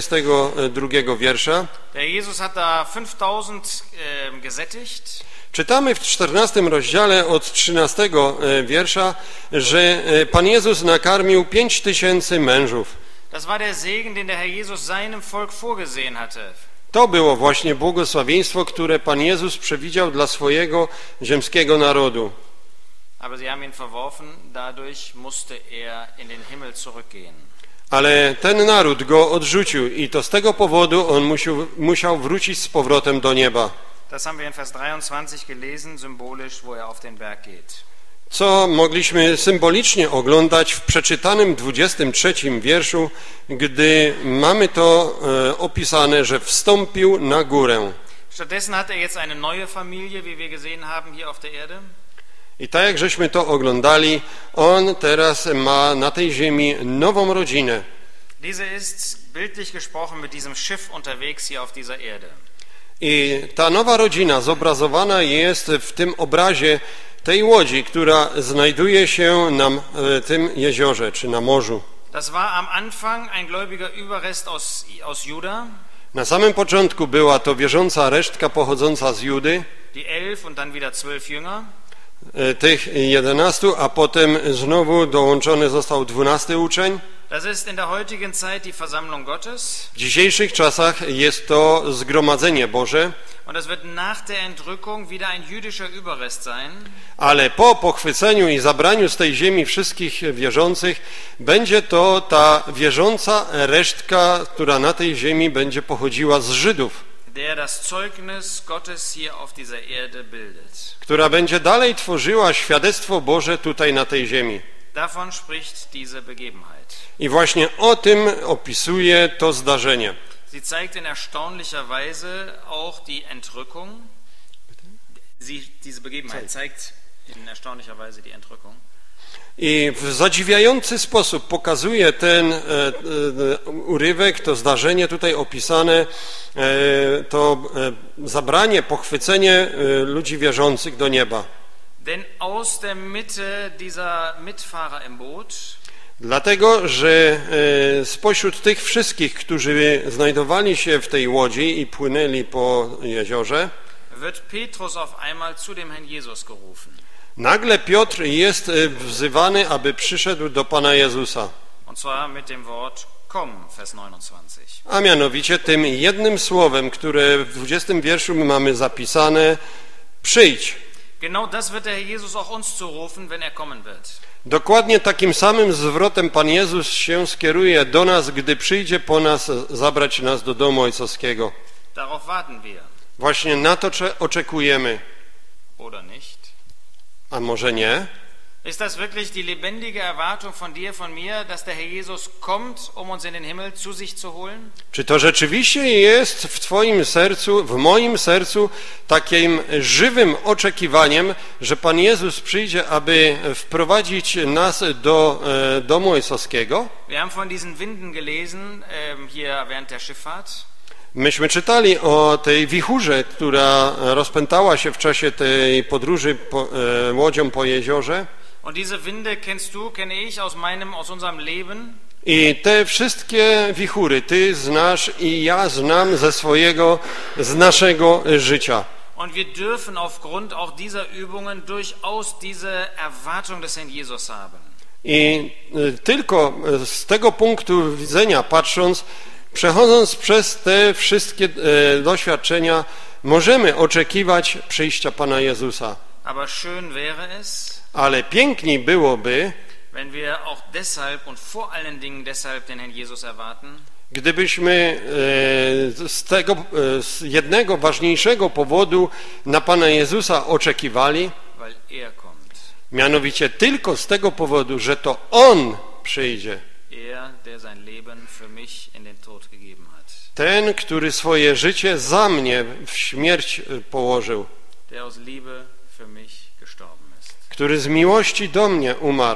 22 wiersza. Der Jesus hat da 5000 gesättigt. Czytamy w 14 rozdziale od 13 wiersza, że Pan Jezus nakarmił 5000 mężów. Das war der Segen, den der Herr Jesus seinem Volk vorgesehen hatte. To było właśnie błogosławieństwo, które Pan Jezus przewidział dla swojego ziemskiego narodu. Aber sie haben ihn verworfen, dadurch musste er in den Himmel zurückgehen. Ale ten naród go odrzucił i to z tego powodu on musiał wrócić z powrotem do nieba. Das haben wir in Vers 23 gelesen, symbolisch, wo er auf den Berg geht. Co mogliśmy symbolicznie oglądać w przeczytanym 23 wierszu, gdy mamy to opisane, że wstąpił na górę. Stattdessen hat er jetzt eine neue Familie, wie wir gesehen haben, hier auf der Erde. I tak jak żeśmy to oglądali, on teraz ma na tej ziemi nową rodzinę. Diese ist bildlich gesprochen mit diesem Schiff unterwegs hier auf dieser Erde. I ta nowa rodzina zobrazowana jest w tym obrazie tej łodzi, która znajduje się na tym jeziorze, czy na morzu. Das war am Anfang ein gläubiger Überrest aus Juda. Na samym początku była to wierząca resztka pochodząca z Judy, Die 11 und dann wieder 12 Jünger. tych 11, a potem znowu dołączony został 12 uczeń. Das ist in der heutigen Zeit die Versammlung Gottes. W dzisiejszych czasach jest to zgromadzenie Boże, Und es wird nach der Entrückung wieder ein jüdischer Überrest sein. ale po pochwyceniu i zabraniu z tej ziemi wszystkich wierzących będzie to ta wierząca resztka, która na tej ziemi będzie pochodziła z Żydów, Der das Zeugnis Gottes hier auf dieser Erde bildet. która będzie dalej tworzyła świadectwo Boże tutaj na tej ziemi. Davon spricht diese Begebenheit. I właśnie o tym opisuje to zdarzenie. Sie zeigt in erstaunlicher Weise auch die Entrückung. Diese Begebenheit zeigt in erstaunlicher Weise die Entrückung. I w zadziwiający sposób pokazuje ten urywek, to zdarzenie tutaj opisane, to zabranie, pochwycenie ludzi wierzących do nieba. Denn aus der Mitte dieser Mitfahrer im Boot Dlatego, że spośród tych wszystkich, którzy znajdowali się w tej łodzi i płynęli po jeziorze, wird Petrus auf einmal zu dem Herrn Jesus gerufen. nagle Piotr jest wzywany, aby przyszedł do Pana Jezusa. Und zwar mit dem Wort komm, Vers 29. A mianowicie tym jednym słowem, które w 20 wierszu mamy zapisane, przyjdź. Genau das wird der Herr Jesus auch uns zurufen, wenn er kommen wird. Dokładnie takim samym zwrotem Pan Jezus się skieruje do nas, gdy przyjdzie po nas zabrać nas do domu ojcowskiego. Darauf warten wir. Właśnie na to oczekujemy. Oder nicht? A może nie? Ist das wirklich die lebendige Erwartung von dir, von mir, dass der Herr Jesus kommt, um uns in den Himmel zu sich zu holen? Czy to rzeczywiście jest w Twoim sercu, w moim sercu takim żywym oczekiwaniem, że Pan Jezus przyjdzie, aby wprowadzić nas do domu ojcowskiego? Wir haben von diesen Winden gelesen, hier während der Schifffahrt. Myśmy czytali o tej wichurze, która rozpętała się w czasie tej podróży łodzią po jeziorze. Und diese Winde kennst du, kenne ich aus unserem Leben. I te wszystkie wichury Ty znasz i ja znam z naszego życia. Und wir dürfen aufgrund auch dieser Übungen durchaus diese Erwartung des Herrn Jesus haben. I tylko z tego punktu widzenia patrząc, przechodząc przez te wszystkie doświadczenia, możemy oczekiwać przyjścia Pana Jezusa. Aber schön wäre es, Ale piękniej byłoby, wenn wir auch deshalb und vor allen Dingen deshalb den Herrn Jesus erwarten, gdybyśmy z jednego ważniejszego powodu na Pana Jezusa oczekiwali, weil er kommt. mianowicie tylko z tego powodu, że to On przyjdzie. Er, der sein Leben für mich in den Tod gegeben hat. Ten, który swoje życie za mnie w śmierć położył, Der aus Liebe für mich gestorben ist. który z miłości do mnie umarł.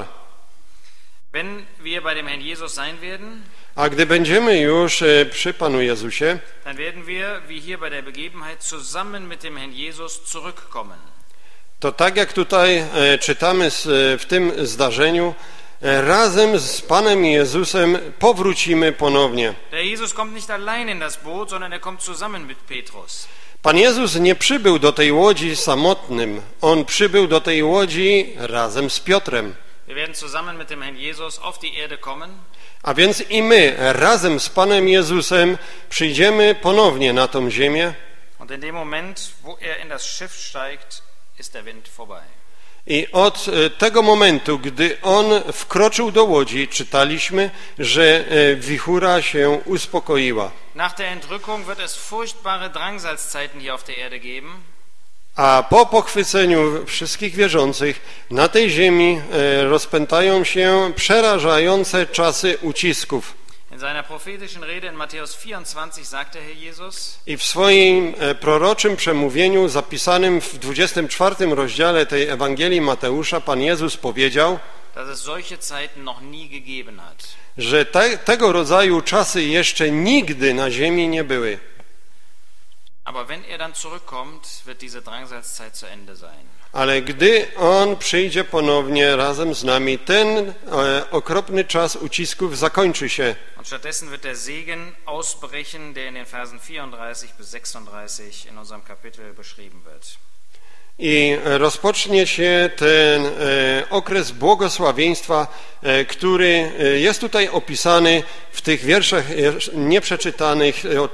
Wenn wir bei dem Herrn Jesus sein werden, A gdy będziemy już przy Panu Jezusie, dann werden wir, wie hier bei der Begebenheit, zusammen mit dem Herrn Jesus zurückkommen. to tak jak tutaj czytamy w tym zdarzeniu, razem z Panem Jezusem powrócimy ponownie. Der Jesus kommt nicht allein in das Boot, sondern er kommt zusammen mit Petrus. Pan Jezus nie przybył do tej łodzi samotnym. On przybył do tej łodzi razem z Piotrem. Wir werden zusammen mit dem Herrn Jesus auf die Erde kommen. A więc i my razem z Panem Jezusem przyjdziemy ponownie na tą ziemię Und in dem Moment, wo er in das Schiff steigt, ist der Wind vorbei. i od tego momentu, gdy On wkroczył do łodzi, czytaliśmy, że wichura się uspokoiła. Nach der Entrückung wird es furchtbare Drangsalszeiten hier auf der Erde geben. A po pochwyceniu wszystkich wierzących na tej ziemi rozpętają się przerażające czasy ucisków. In seiner prophetischen Rede in Matthäus 24 sagte Herr Jesus: I w swoim proroczym przemówieniu zapisanym w 24 rozdziale tej Ewangelii Mateusza Pan Jezus powiedział, dass es solche Zeiten noch nie gegeben hat. że tego rodzaju czasy jeszcze nigdy na ziemi nie były. Aber wenn er dann zurückkommt, wird diese Drangsalzzeit zu Ende sein. Ale gdy On przyjdzie ponownie razem z nami, ten okropny czas ucisków zakończy się. Und stattdessen wird der Segen ausbrechen, der in den Versen 34 bis 36 in unserem Kapitel beschrieben wird. I rozpocznie się ten okres błogosławieństwa, który jest tutaj opisany w tych wierszach nieprzeczytanych od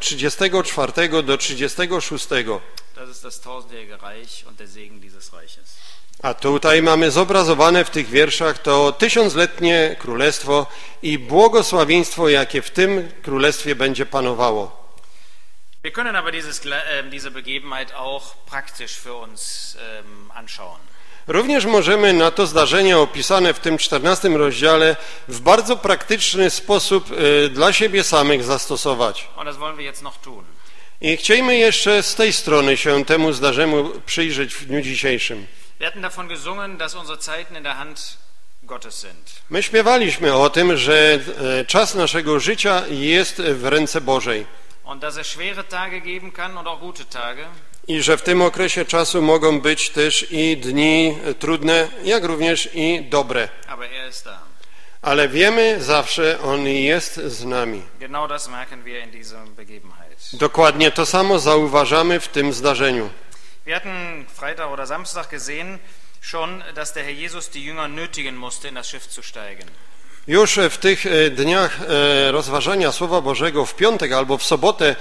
34 do 36. Das ist das tausendjährige Reich und der Segen dieses Reiches. A tutaj mamy zobrazowane w tych wierszach to tysiącletnie królestwo i błogosławieństwo, jakie w tym królestwie będzie panowało. Wir können aber diese Begebenheit auch praktisch für uns anschauen. Również możemy na to zdarzenie opisane w tym 14 rozdziale w bardzo praktyczny sposób dla siebie samych zastosować. Und das wollen wir jetzt noch tun. I chcielibyśmy jeszcze z tej strony się temu zdarzeniu przyjrzeć w dniu dzisiejszym. Wir hatten davon gesungen, dass unsere Zeiten in der Hand Gottes sind. My śpiewaliśmy o tym, że czas naszego życia jest w ręce Bożej Und dass es schwere Tage geben kann und auch gute Tage. i że w tym okresie czasu mogą być też i dni trudne, jak również i dobre. Aber er ist da. Ale wiemy zawsze, On jest z nami. Genau das merken wir in dieser Begebenheit. Dokładnie to samo zauważamy w tym zdarzeniu. Wir hatten Freitag oder Samstag gesehen schon, dass der Herr Jesus die Jünger nötigen musste, in das Schiff zu steigen. Już w tych dniach rozważania Słowa Bożego w piątek albo w sobotę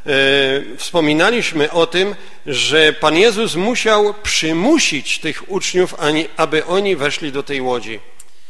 wspominaliśmy o tym, że Pan Jezus musiał przymusić tych uczniów, aby oni weszli do tej łodzi.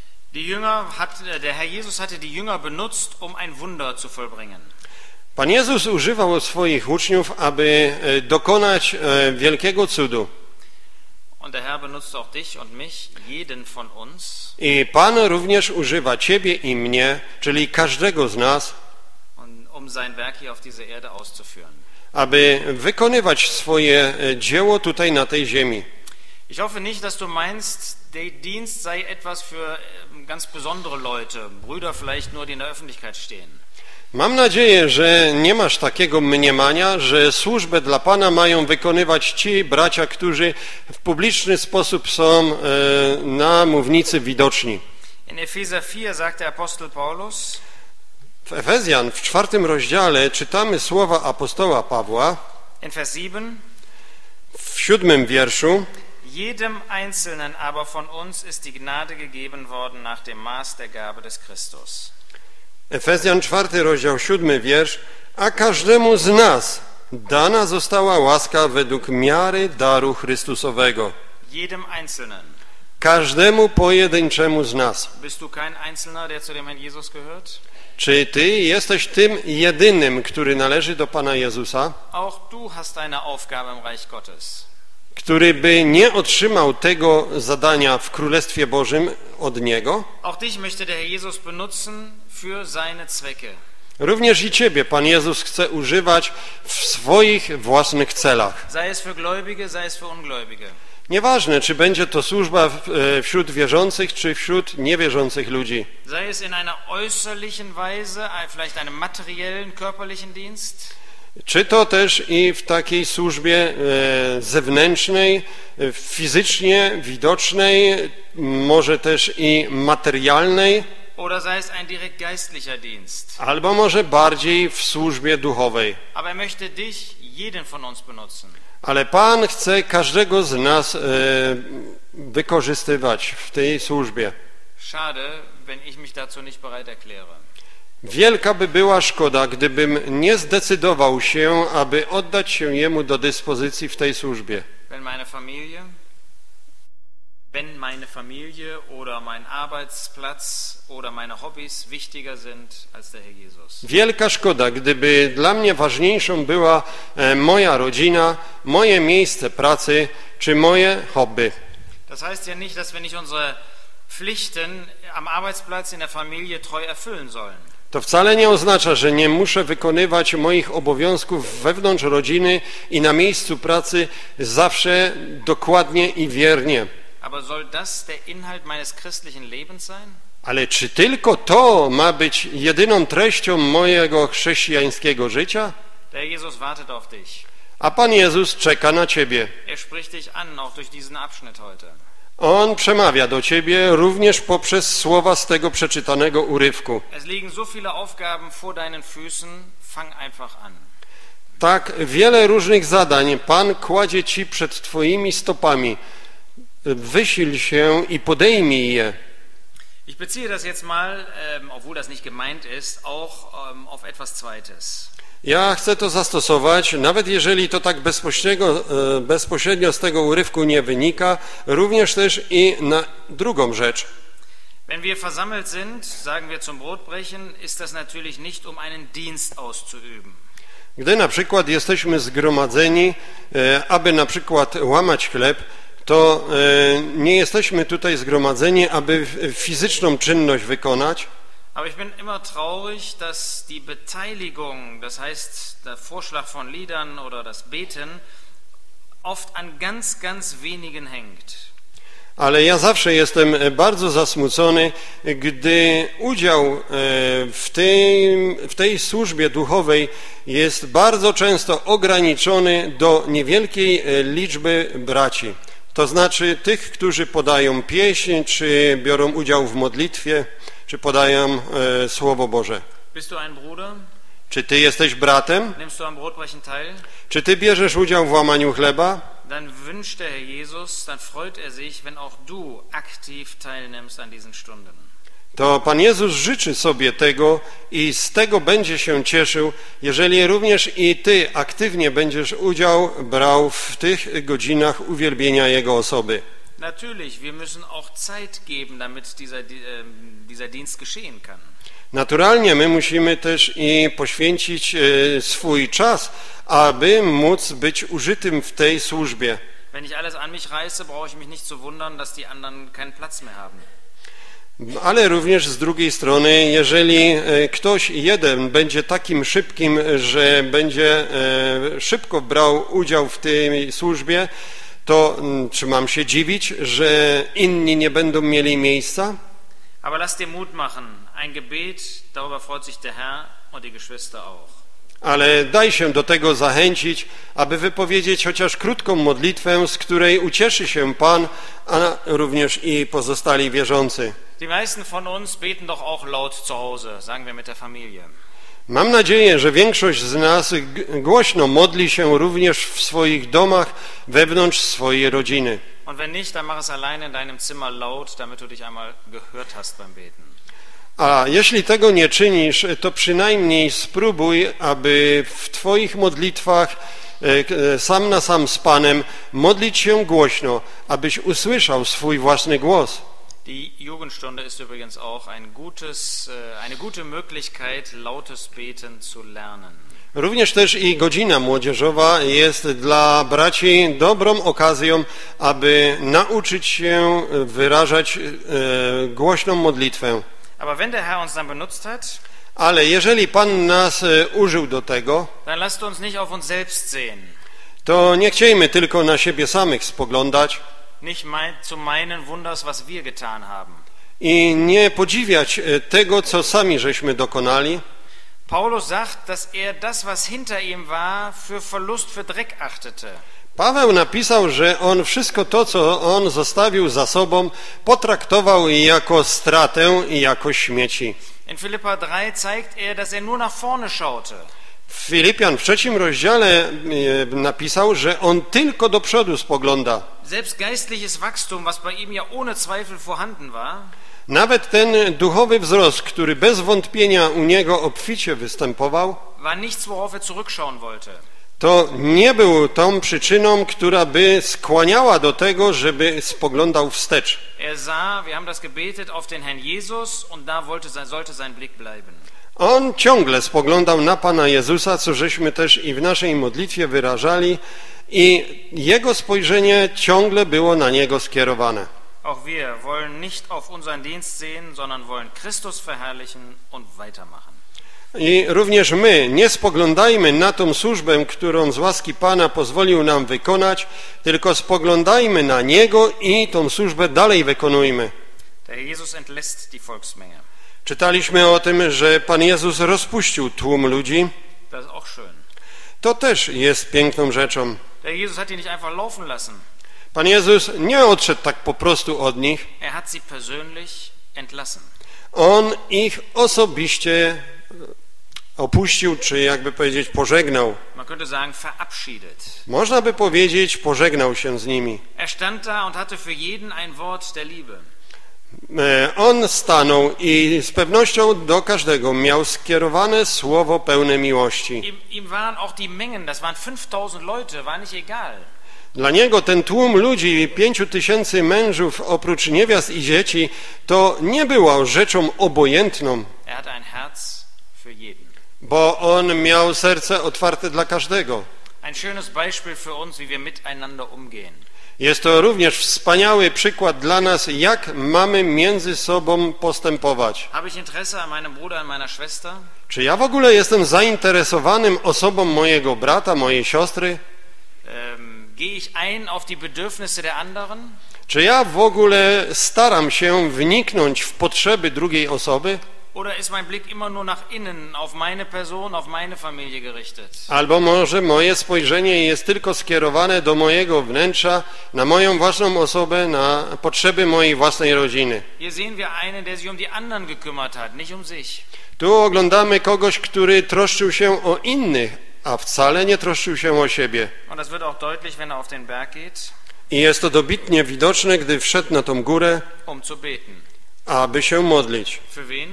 Der Herr Jesus hatte die Jünger benutzt, um ein Wunder zu vollbringen. Pan Jezus używał swoich uczniów, aby dokonać wielkiego cudu. Und der Herr benutzt auch dich und mich, jeden von uns. I Pan również używa ciebie i mnie, czyli każdego z nas, um sein Werk hier auf dieser Erde auszuführen. aby wykonywać swoje dzieło tutaj na tej ziemi. Ich hoffe nicht, dass du meinst, der Dienst sei etwas für ganz besondere Leute, Brüder vielleicht nur, die in der Öffentlichkeit stehen. Mam nadzieję, że nie masz takiego mniemania, że służbę dla Pana mają wykonywać ci bracia, którzy w publiczny sposób są na mównicy widoczni. In Epheser 4 sagt der Apostel Paulus: W Efezjan w 4 rozdziale czytamy słowa apostoła Pawła in Vers 7: w 7 wierszu: Jedem Einzelnen aber von uns ist die Gnade gegeben worden nach dem Maß der Gabe des Christus. Efezjan 4 rozdział 7 wiersz: a każdemu z nas dana została łaska według miary daru Chrystusowego. Jedem Einzelnen. Każdemu pojedynczemu z nas. Bist du kein Einzelner, der zu dem Herrn Jesus gehört? Czy ty jesteś tym jedynym, który należy do Pana Jezusa? Auch du hast eine Aufgabe im Reich Gottes. który by nie otrzymał tego zadania w Królestwie Bożym od Niego. Auch dich möchte der Herr Jesus benutzen für seine Zwecke. Również i Ciebie Pan Jezus chce używać w swoich własnych celach. Sei es für Gläubige, sei es für Ungläubige. Nieważne, czy będzie to służba wśród wierzących, czy wśród niewierzących ludzi. Sei es in einer äußerlichen Weise, vielleicht einem materiellen, körperlichen Dienst. Czy to też i w takiej służbie zewnętrznej, fizycznie widocznej, może też i materialnej, Oder sei es ein direkt geistlicher Dienst. albo może bardziej w służbie duchowej. Aber möchte dich, jeden von uns benutzen. Ale Pan chce każdego z nas wykorzystywać w tej służbie. Schade, wenn ich mich dazu nicht bereit erkläre. Wielka by była szkoda, gdybym nie zdecydował się, aby oddać się Jemu do dyspozycji w tej służbie. Wenn meine Familie oder mein Arbeitsplatz oder meine Hobbys wichtiger sind als der Herr Jesus. Wielka szkoda, gdyby dla mnie ważniejszą była moja rodzina, moje miejsce pracy czy moje hobby. Das heißt ja nicht, dass wir nicht unsere Pflichten am Arbeitsplatz, in der Familie treu erfüllen sollen. To wcale nie oznacza, że nie muszę wykonywać moich obowiązków wewnątrz rodziny i na miejscu pracy zawsze dokładnie i wiernie. Aber soll das der Inhalt meines christlichen Lebens sein? Ale czy tylko to ma być jedyną treścią mojego chrześcijańskiego życia? Der Jesus wartet auf dich. A Pan Jezus czeka na Ciebie. Er spricht dich an, auch durch diesen Abschnitt heute. On przemawia do Ciebie również poprzez słowa z tego przeczytanego urywku. Es liegen so viele Aufgaben vor deinen Füßen, fang einfach an. Tak wiele różnych zadań Pan kładzie Ci przed Twoimi stopami. Wysil się i podejmij je. Ich beziehe das jetzt mal, obwohl das nicht gemeint ist, auch auf etwas Zweites. Ja chcę to zastosować, nawet jeżeli to tak bezpośrednio z tego urywku nie wynika, również też i na drugą rzecz. Wenn wir versammelt sind, sagen wir zum Brotbrechen, ist das natürlich nicht, um einen Dienst auszuüben. Gdy na przykład jesteśmy zgromadzeni, aby na przykład łamać chleb, to nie jesteśmy tutaj zgromadzeni, aby fizyczną czynność wykonać. Aber ich bin immer traurig, dass die Beteiligung, das heißt der Vorschlag von Liedern oder das Beten, oft an ganz, ganz wenigen hängt. Ale ja zawsze jestem bardzo zasmucony, gdy udział w tej służbie duchowej jest bardzo często ograniczony do niewielkiej liczby braci. To znaczy tych, którzy podają pieśń, czy biorą udział w modlitwie, czy podają Słowo Boże. Bist du ein Bruder? Czy ty jesteś bratem? Nimmst du am Brotbrechen teil? Czy ty bierzesz udział w łamaniu chleba? Dann wünscht der Herr Jesus, dann freut er sich, wenn auch du aktiv teilnimmst an diesen Stunden. To Pan Jezus życzy sobie tego i z tego będzie się cieszył, jeżeli również i ty aktywnie będziesz udział brał w tych godzinach uwielbienia Jego osoby. Natürlich, wir müssen auch Zeit geben, damit dieser Dienst geschehen kann. Naturalnie my musimy też i poświęcić swój czas, aby móc być użytym w tej służbie. Wenn ich alles an mich reiße, brauche ich mich nicht zu wundern, dass die anderen keinen Platz mehr haben. Ale również z drugiej strony, jeżeli ktoś jeden będzie takim szybkim, że będzie szybko brał udział w tej służbie, to czy mam się dziwić, że inni nie będą mieli miejsca? Aber lass dir Mut machen. Ein Gebet, darüber freut sich der Herr und die Geschwister auch. Ale daj się do tego zachęcić, aby wypowiedzieć chociaż krótką modlitwę, z której ucieszy się Pan, a również i pozostali wierzący. Die meisten von uns beten doch auch laut zu Hause, sagen wir mit der Familie. Mam nadzieję, że większość z nas głośno modli się również w swoich domach, wewnątrz swojej rodziny. Und wenn nicht, dann mach es alleine in deinem Zimmer laut, damit du dich einmal gehört hast beim Beten. A jeśli tego nie czynisz, to przynajmniej spróbuj, aby w Twoich modlitwach sam na sam z Panem modlić się głośno, abyś usłyszał swój własny głos. Die Jugendstunde ist übrigens auch eine gute Möglichkeit, lautes Beten zu lernen. Również też i godzina młodzieżowa jest dla braci dobrą okazją, aby nauczyć się wyrażać głośną modlitwę. Aber wenn der Herr uns dann benutzt hat, Ale jeżeli Pan nas użył do tego, dann lasst uns nicht auf uns selbst sehen. to nie chciejmy tylko na siebie samych spoglądać Nicht zu meinen Wunders, was wir getan haben. i nie podziwiać tego, co sami żeśmy dokonali. Paulus sagt, dass er das, was hinter ihm war, für Verlust, für Dreck achtete. Paweł napisał, że on wszystko to, co on zostawił za sobą, potraktował jako stratę i jako śmieci. In Philipper 3 zeigt er, dass er nur nach vorne schaute. W Filipian w 3 rozdziale napisał, że on tylko do przodu spogląda. Selbst geistliches Wachstum, was bei ihm ja ohne Zweifel vorhanden war, Nawet ten duchowy wzrost, który bez wątpienia u niego obficie występował, war nichts, worauf er zurückschauen wollte. to nie był tą przyczyną, która by skłaniała do tego, żeby spoglądał wstecz. Er sah, wir haben das gebetet, auf den Herrn Jesus und da sollte sein Blick bleiben. On ciągle spoglądał na Pana Jezusa, co żeśmy też i w naszej modlitwie wyrażali, i jego spojrzenie ciągle było na Niego skierowane. Auch wir wollen nicht auf unseren Dienst sehen, sondern wollen Christus verherrlichen und weitermachen. I również my nie spoglądajmy na tą służbę, którą z łaski Pana pozwolił nam wykonać, tylko spoglądajmy na Niego i tą służbę dalej wykonujmy. Der Jesus entlässt die Volksmenge. Czytaliśmy o tym, że Pan Jezus rozpuścił tłum ludzi. Das ist auch schön. To też jest piękną rzeczą. Der Jesus hat die nicht einfach laufen lassen. Pan Jezus nie odszedł tak po prostu od nich. Er hat sie persönlich entlassen. On ich osobiście opuścił, czy jakby powiedzieć pożegnał. Man könnte sagen, verabschiedet. Można by powiedzieć, pożegnał się z nimi. Er stand da und hatte für jeden ein Wort der Liebe. On stanął i z pewnością do każdego miał skierowane słowo pełne miłości. Ihm waren auch die Mengen, das waren 5000 Leute, war nicht egal. Dla niego ten tłum ludzi, 5000 mężów oprócz niewiast i dzieci, to nie było rzeczą obojętną, Er hatte ein Herz für jeden. bo on miał serce otwarte dla każdego. Ein schönes Beispiel für uns, wie wir miteinander umgehen. Jest to również wspaniały przykład dla nas, jak mamy między sobą postępować. Habe ich Interesse an meinem Bruder, an meiner Schwester? Czy ja w ogóle jestem zainteresowanym osobą mojego brata, mojej siostry? Gehe ich ein auf die Bedürfnisse der anderen? Czy ja w ogóle staram się wniknąć w potrzeby drugiej osoby? Oder ist mein Blick immer nur nach innen, auf meine Person, auf meine Familie gerichtet? Albo może moje spojrzenie jest tylko skierowane do mojego wnętrza, na moją własną osobę, na potrzeby mojej własnej rodziny. Hier sehen wir einen, der sich um die anderen gekümmert hat, nicht um sich. Tu oglądamy kogoś, który troszczył się o innych, a wcale nie troszczył się o siebie. Und das wird auch deutlich, wenn er auf den Berg geht, I jest to dobitnie widoczne, gdy wszedł na tą górę, um zu beten. aby się modlić. Für wen?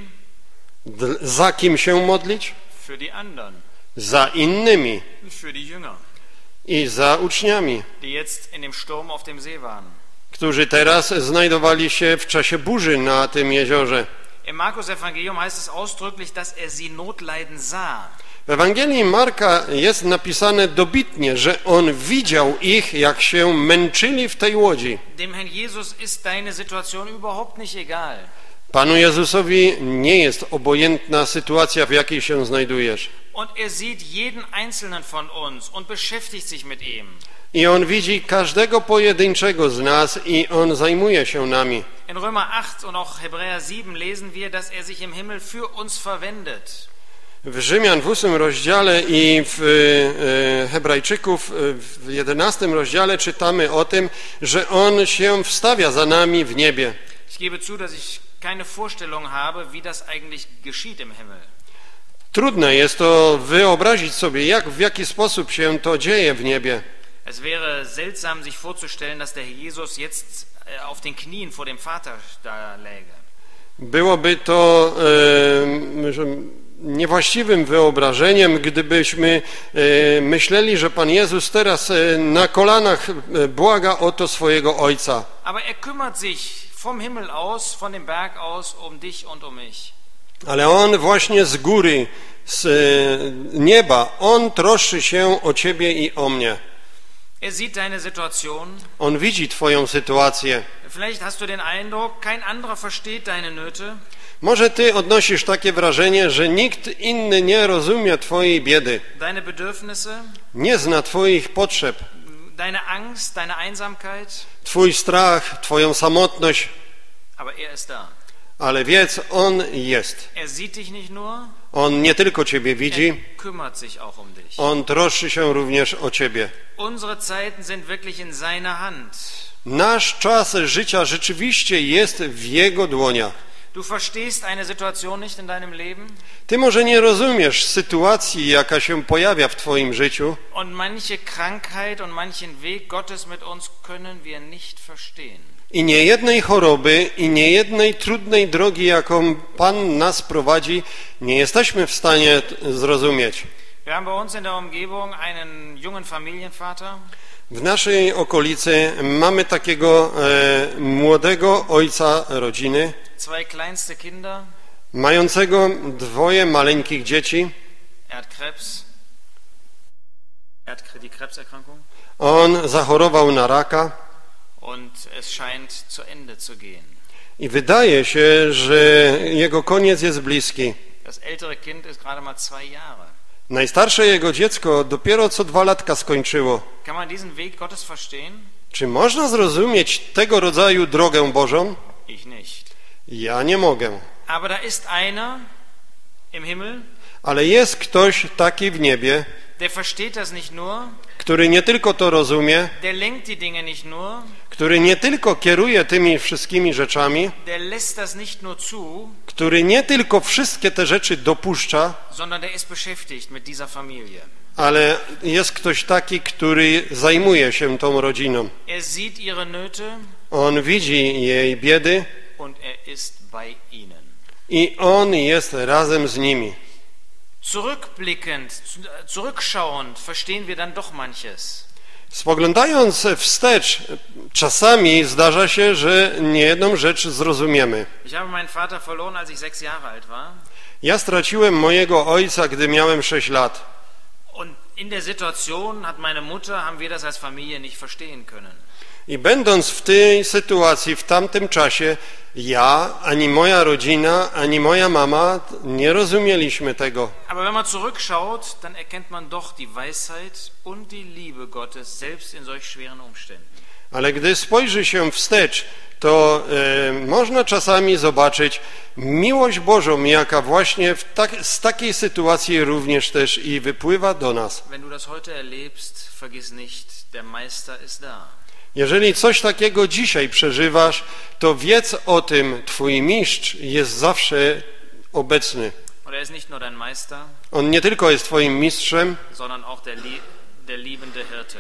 Za kim się modlić? Für die anderen, Za innymi für die Jünger, i za uczniami, die jetzt in dem Sturm auf dem See waren. którzy teraz znajdowali się w czasie burzy na tym jeziorze. Im Markus Evangelium heißt es ausdrücklich, dass er sie Notleiden sah. W Ewangelii Marka jest napisane dobitnie, że on widział ich, jak się męczyli w tej łodzi. Dem Herrn Jesus ist deine Situation überhaupt nicht egal. Panu Jezusowi nie jest obojętna sytuacja, w jakiej się znajdujesz. Und er sieht jeden einzelnen von uns und beschäftigt sich mit ihm. I on widzi każdego pojedynczego z nas i on zajmuje się nami. In Römer 8 und auch Hebräer 7 lesen wir, dass er sich im Himmel für uns verwendet. W Rzymian w 8 rozdziale i w Hebrajczyków w 11 rozdziale czytamy o tym, że on się wstawia za nami w niebie. Ich gebe zu, dass ich keine Vorstellung habe, wie das eigentlich geschieht im Himmel. Trudne jest to wyobrazić sobie, w jaki sposób się to dzieje w niebie. Es wäre seltsam, sich vorzustellen, dass der Herr Jesus jetzt auf den Knien vor dem Vater da läge. Byłoby to niewłaściwym wyobrażeniem, gdybyśmy myśleli, że Pan Jezus teraz na kolanach błaga o to swojego Ojca. Aber er kümmert sich vom Himmel aus, von dem Berg aus, um dich und um mich. Ale On właśnie z góry, z nieba, On troszczy się o ciebie i o mnie. Er sieht deine Situation. On widzi twoją sytuację. Vielleicht hast du den Eindruck, kein anderer versteht deine Nöte. Może ty odnosisz takie wrażenie, że nikt inny nie rozumie twojej biedy, Deine Bedürfnisse, nie zna twoich potrzeb, deine Angst, deine Einsamkeit. twój strach, twoją samotność, Aber er ist da. ale wiedz, On jest. Er sieht dich nicht nur, On nie tylko ciebie er widzi, kümmert sich auch um dich. On troszczy się również o ciebie. Unsere Zeiten sind wirklich in seiner Hand. Nasz czas życia rzeczywiście jest w Jego dłoniach. Du verstehst eine Situation nicht in deinem Leben Ty może nie rozumiesz sytuacji, jaka się pojawia w twoim życiu und manche Krankheit und manchen Weg Gottes mit uns können wir nicht verstehen. i niejednej choroby, i niejednej trudnej drogi, jaką Pan nas prowadzi, nie jesteśmy w stanie zrozumieć. Wir haben bei uns in der Umgebung einen jungen Familienvater. W naszej okolicy mamy takiego młodego ojca rodziny, Zwei kleinste Kinder. mającego 2 maleńkich dzieci. Er hat Krebs. Er hat die Krebserkrankung. On zachorował na raka Und es scheint zu Ende zu gehen. i wydaje się, że jego koniec jest bliski. Das ältere Kind ist gerade mal 2 Jahre. Najstarsze jego dziecko dopiero co 2 latka skończyło. Kann man diesen Weg Gottes verstehen? Czy można zrozumieć tego rodzaju drogę Bożą? Ich nicht. Ja nie mogę. Aber da ist einer im Himmel, Ale jest ktoś taki w niebie, der versteht das nicht nur, który nie tylko to rozumie, der lenkt die Dinge nicht nur, który nie tylko kieruje tymi wszystkimi rzeczami, der lässt das nicht nur zu, który nie tylko wszystkie te rzeczy dopuszcza, sondern der ist beschäftigt mit dieser Familie. ale jest ktoś taki, który zajmuje się tą rodziną. Er sieht ihre Nöte On widzi jej biedy und er ist bei ihnen. i on jest razem z nimi. Zurückblickend, zurückschauend verstehen wir dann doch manches. Spoglądając wstecz, czasami zdarza się, że niejedną rzecz zrozumiemy. Ich habe meinen Vater verloren, als ich 6 Jahre alt war. Ja straciłem mojego ojca, gdy miałem 6 lat. Und in der Situation hat meine Mutter, haben wir das als Familie nicht verstehen können. I będąc w tej sytuacji, w tamtym czasie, ja, ani moja rodzina, ani moja mama nie rozumieliśmy tego. Aber wenn man zurückschaut, dann erkennt man doch die Weisheit und die Liebe Gottes, selbst in solch schweren Umständen. Ale gdy spojrzy się wstecz, to można czasami zobaczyć miłość Bożą, jaka właśnie z takiej sytuacji również też i wypływa do nas. Wenn du das heute erlebst, vergiss nicht, der Meister ist da. Jeżeli coś takiego dzisiaj przeżywasz, to wiedz o tym, Twój mistrz jest zawsze obecny. Und er ist nicht nur dein Meister, On nie tylko jest Twoim mistrzem, sondern auch der liebende Hirte.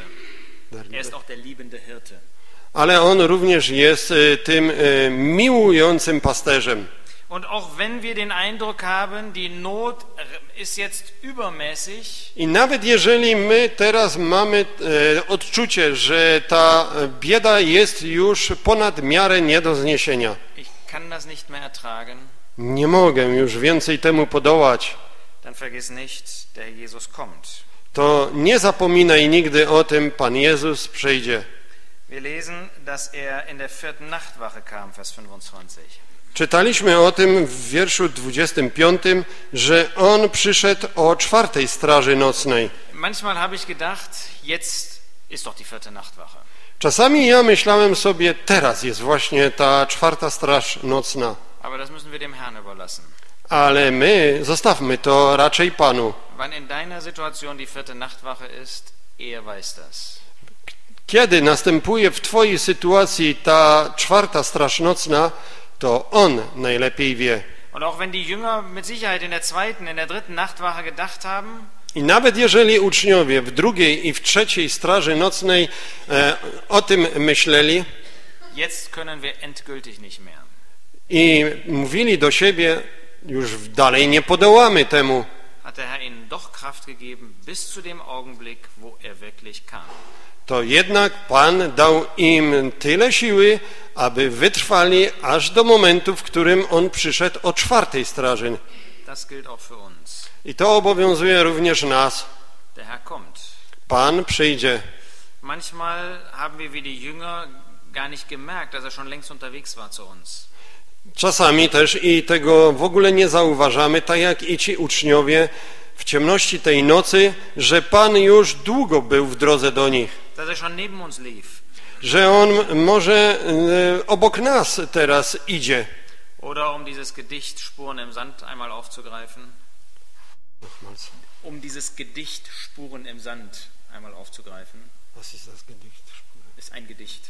Er ist auch der liebende Hirte. ale On również jest tym miłującym pasterzem. Und auch wenn wir den Eindruck haben, die Not ist jetzt übermäßig, I nawet jeżeli my teraz mamy odczucie, że ta bieda jest już ponad miarę nie do zniesienia, ich kann das nicht mehr ertragen, nie mogę już więcej temu podołać, dann vergiss nicht, der Herr Jesus kommt. to nie zapominaj nigdy o tym, Pan Jezus przyjdzie. Wir lesen, dass er in der 4. Nachtwache kam, Vers 25. Czytaliśmy o tym w wierszu 25, że On przyszedł o 4. straży nocnej. Manchmal habe ich gedacht, jetzt ist doch die 4. Nachtwache. Czasami ja myślałem sobie, teraz jest właśnie ta 4. straż nocna, Aber das müssen wir dem Herrn überlassen. ale my zostawmy to raczej Panu. Wann in deiner Situation die 4. Nachtwache ist, er weiß das. Kiedy następuje w Twojej sytuacji ta 4. straż nocna, to On najlepiej wie. Und auch wenn die Jünger mit Sicherheit in der 2., in der 3. Nachtwache gedacht haben, I nawet jeżeli uczniowie w 2. i w 3. straży nocnej o tym myśleli jetzt können wir endgültig nicht mehr. i mówili do siebie, już dalej nie podołamy temu, hat der Herr ihnen doch Kraft gegeben, bis zu dem Augenblick, wo er wirklich kam. To jednak Pan dał im tyle siły, aby wytrwali aż do momentu, w którym On przyszedł o 4 straży. Das gilt auch für uns. I to obowiązuje również nas. Der Herr kommt. Pan przyjdzie. Manchmal haben wir wie die Jünger gar nicht gemerkt, dass er schon längst unterwegs war zu uns. Czasami też i tego w ogóle nie zauważamy, tak jak i ci uczniowie w ciemności tej nocy, że Pan już długo był w drodze do nich. Dass er schon neben uns lief. Że On może obok nas teraz idzie. Oder um dieses Gedicht Spuren im Sand einmal aufzugreifen. Nochmals. Um dieses Gedicht Spuren im Sand einmal aufzugreifen. Was ist das Gedicht? Ist ein Gedicht.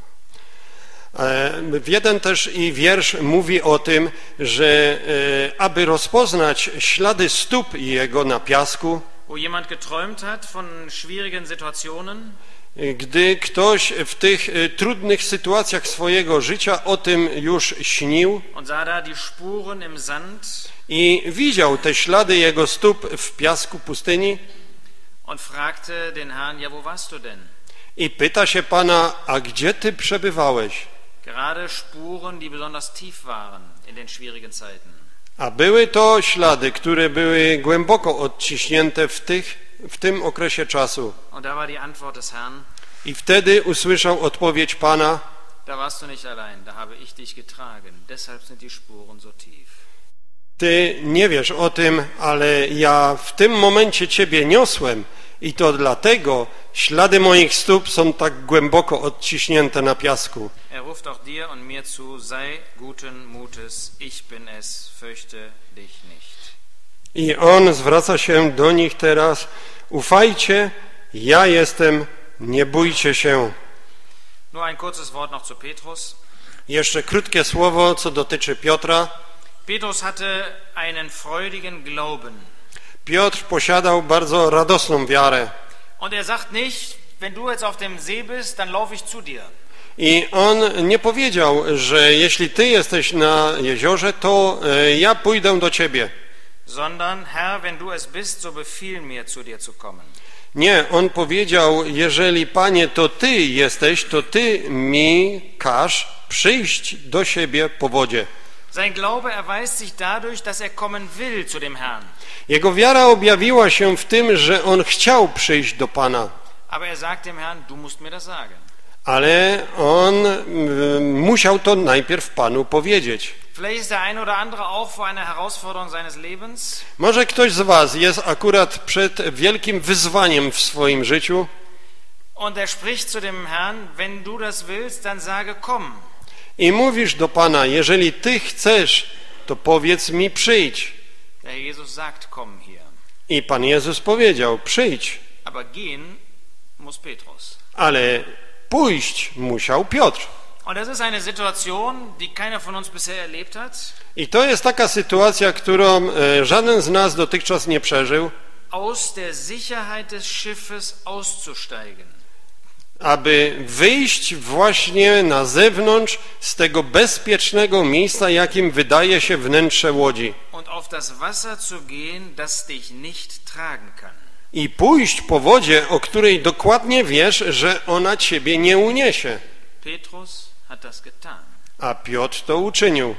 Jeden też i wiersz mówi o tym, że aby rozpoznać ślady stóp Jego na piasku, Wo jemand geträumt hat von schwierigen Situationen, gdy ktoś w tych trudnych sytuacjach swojego życia o tym już śnił und sah da die Spuren im Sand i widział te ślady Jego stóp w piasku pustyni und fragte den Herrn, ja, wo warst du denn? i pyta się Pana, a gdzie Ty przebywałeś? Gerade Spuren, die besonders tief waren in den schwierigen Zeiten. A były to ślady, które były głęboko odciśnięte w tym okresie czasu. Und da war die Antwort des Herrn, I wtedy usłyszał odpowiedź Pana, da warst du nicht allein, da habe ich dich getragen, deshalb sind die Spuren so tief. Ty nie wiesz o tym, ale ja w tym momencie Ciebie niosłem i to dlatego ślady moich stóp są tak głęboko odciśnięte na piasku. Er ruft auch dir und mir zu, sei guten Mutes, ich bin es, fürchte dich nicht. I On zwraca się do nich teraz, ufajcie, ja jestem, nie bójcie się. Nur ein kurzes Wort noch zu Petrus. Jeszcze krótkie słowo, co dotyczy Piotra. Petrus hatte einen freudigen Glauben. Piotr posiadał bardzo radosną wiarę. Und er sagt nicht, wenn du jetzt auf dem See bist, dann laufe ich zu dir. I on nie powiedział, że jeśli ty jesteś na jeziorze, to ja pójdę do ciebie. Sondern, Herr, wenn du es bist, so befiehl mir, zu dir zu kommen. Nie, on powiedział, jeżeli Panie, to Ty jesteś, to Ty mi każ przyjść do siebie po wodzie. Sein Glaube erweist sich dadurch, dass er kommen will zu dem Herrn. Jego wiara objawiła się w tym, że on chciał przyjść do Pana. Aber er sagt dem Herrn, du musst mir das sagen. Ale on musiał to najpierw Panu powiedzieć. Vielleicht ist der eine oder andere auch vor einer Herausforderung seines Lebens. Może ktoś z was jest akurat przed wielkim wyzwaniem w swoim życiu Und er spricht zu dem Herrn, wenn du das willst, dann sage, komm. i mówisz do Pana, jeżeli Ty chcesz, to powiedz mi przyjdź. Der Herr Jesus sagt, komm hier. I Pan Jezus powiedział, przyjdź. Aber gehen muss Petrus. Ale pójść musiał Piotr. Und das ist eine Situation, die keiner von uns bisher erlebt hat. I to jest taka sytuacja, którą żaden z nas dotychczas nie przeżył, Aus der Sicherheit des Schiffes auszusteigen. aby wyjść właśnie na zewnątrz z tego bezpiecznego miejsca, jakim wydaje się wnętrze łodzi. Und auf das Wasser zu gehen, das dich nicht tragen kann. I pójść po wodzie, o której dokładnie wiesz, że ona ciebie nie uniesie. Petrus hat das getan. A Piotr to uczynił.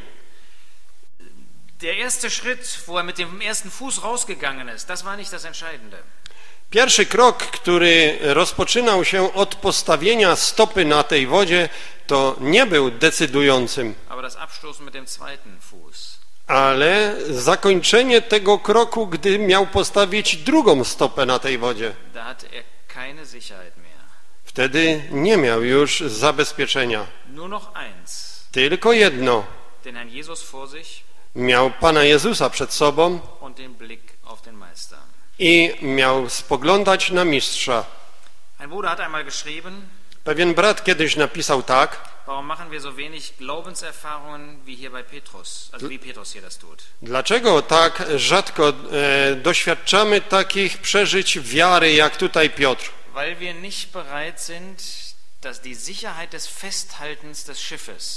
Der erste Schritt, wo er mit dem ersten Fuß rausgegangen ist, das war nicht das Entscheidende. Pierwszy krok, który rozpoczynał się od postawienia stopy na tej wodzie, to nie był decydującym. Aber das Abstoßen mit dem zweiten Fuß. Ale zakończenie tego kroku, gdy miał postawić drugą stopę na tej wodzie, Da hatte er keine Sicherheit mehr. wtedy nie miał już zabezpieczenia. Nur noch eins. Tylko jedno. Den Herrn Jesus vor sich Miał Pana Jezusa przed sobą und den Blick auf den Meister. i miał spoglądać na mistrza. Ein Bruder hat einmal geschrieben, Pewien brat kiedyś napisał tak: warum machen wir so wenig Glaubenserfahrungen wie hier bei Petrus, also wie Petrus hier das tut? dlaczego tak rzadko doświadczamy takich przeżyć wiary jak tutaj Piotr? Weil wir nicht bereit sind, dass die Sicherheit des Festhaltens des Schiffes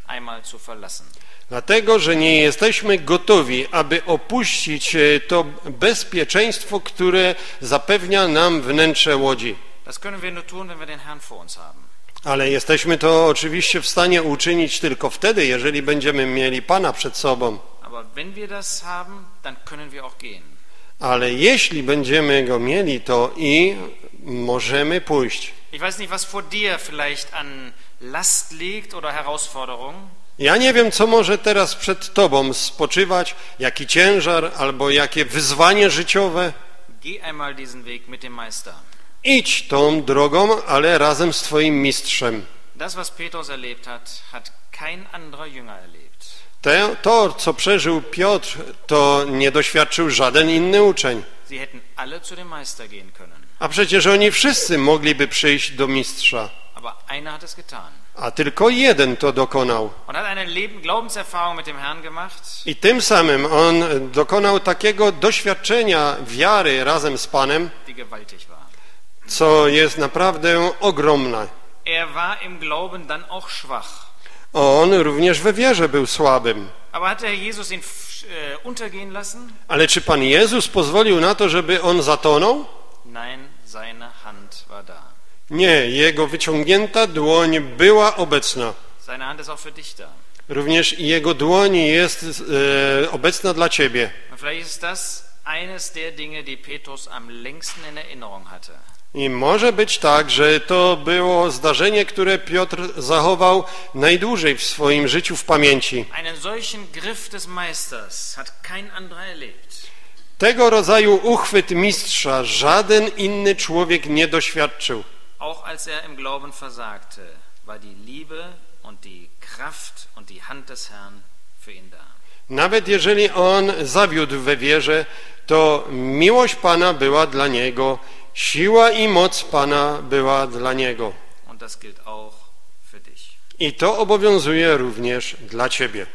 einmal zu verlassen. Dlatego, że nie jesteśmy gotowi, aby opuścić to bezpieczeństwo, które zapewnia nam wnętrze łodzi. Das können wir nur tun, wenn wir den Herrn vor uns haben. Ale jesteśmy to oczywiście w stanie uczynić tylko wtedy, jeżeli będziemy mieli Pana przed sobą. Aber wenn wir das haben, dann können wir auch gehen. Ale jeśli będziemy Go mieli, to i możemy pójść. Ich weiß nicht, was vor dir vielleicht an Last liegt oder Herausforderung. Ja nie wiem, co może teraz przed Tobą spoczywać, jaki ciężar albo jakie wyzwanie życiowe. Geh einmal diesen Weg mit dem Meister. Idź tą drogą, ale razem z Twoim mistrzem. Das, was Petrus erlebt hat, hat kein anderer Jünger erlebt. To, co przeżył Piotr, to nie doświadczył żaden inny uczeń. Sie hätten alle zu dem Meister gehen können. A przecież oni wszyscy mogliby przyjść do mistrza. Aber einer hat es getan. A tylko jeden to dokonał. Und hat eine Glaubenserfahrung mit dem Herrn gemacht. I tym samym on dokonał takiego doświadczenia wiary razem z Panem, Die gewaltig war. co jest naprawdę ogromne. Er war im Glauben dann auch schwach. On również we wierze był słabym. Aber hat der Herr Jesus ihn untergehen lassen? Ale czy Pan Jezus pozwolił na to, żeby on zatonął? Nein, seine Hand war da. Nie, jego wyciągnięta dłoń była obecna. Seine Hand ist auch für dich da. Również i jego dłoń jest obecna dla ciebie. Und vielleicht ist das eines der Dinge, die Petrus am längsten in Erinnerung hatte. I może być tak, że to było zdarzenie, które Piotr zachował najdłużej w swoim życiu w pamięci. Einen solchen Griff des Meisters hat kein anderer erlebt. Tego rodzaju uchwyt mistrza żaden inny człowiek nie doświadczył. Auch als er im Glauben versagte, war die Liebe und die Kraft und die Hand des Herrn für ihn da. Nawet jeżeli on zawiódł we wierze, to miłość Pana była dla niego, siła i moc Pana była dla niego. Und das gilt auch für dich. I to obowiązuje również dla ciebie.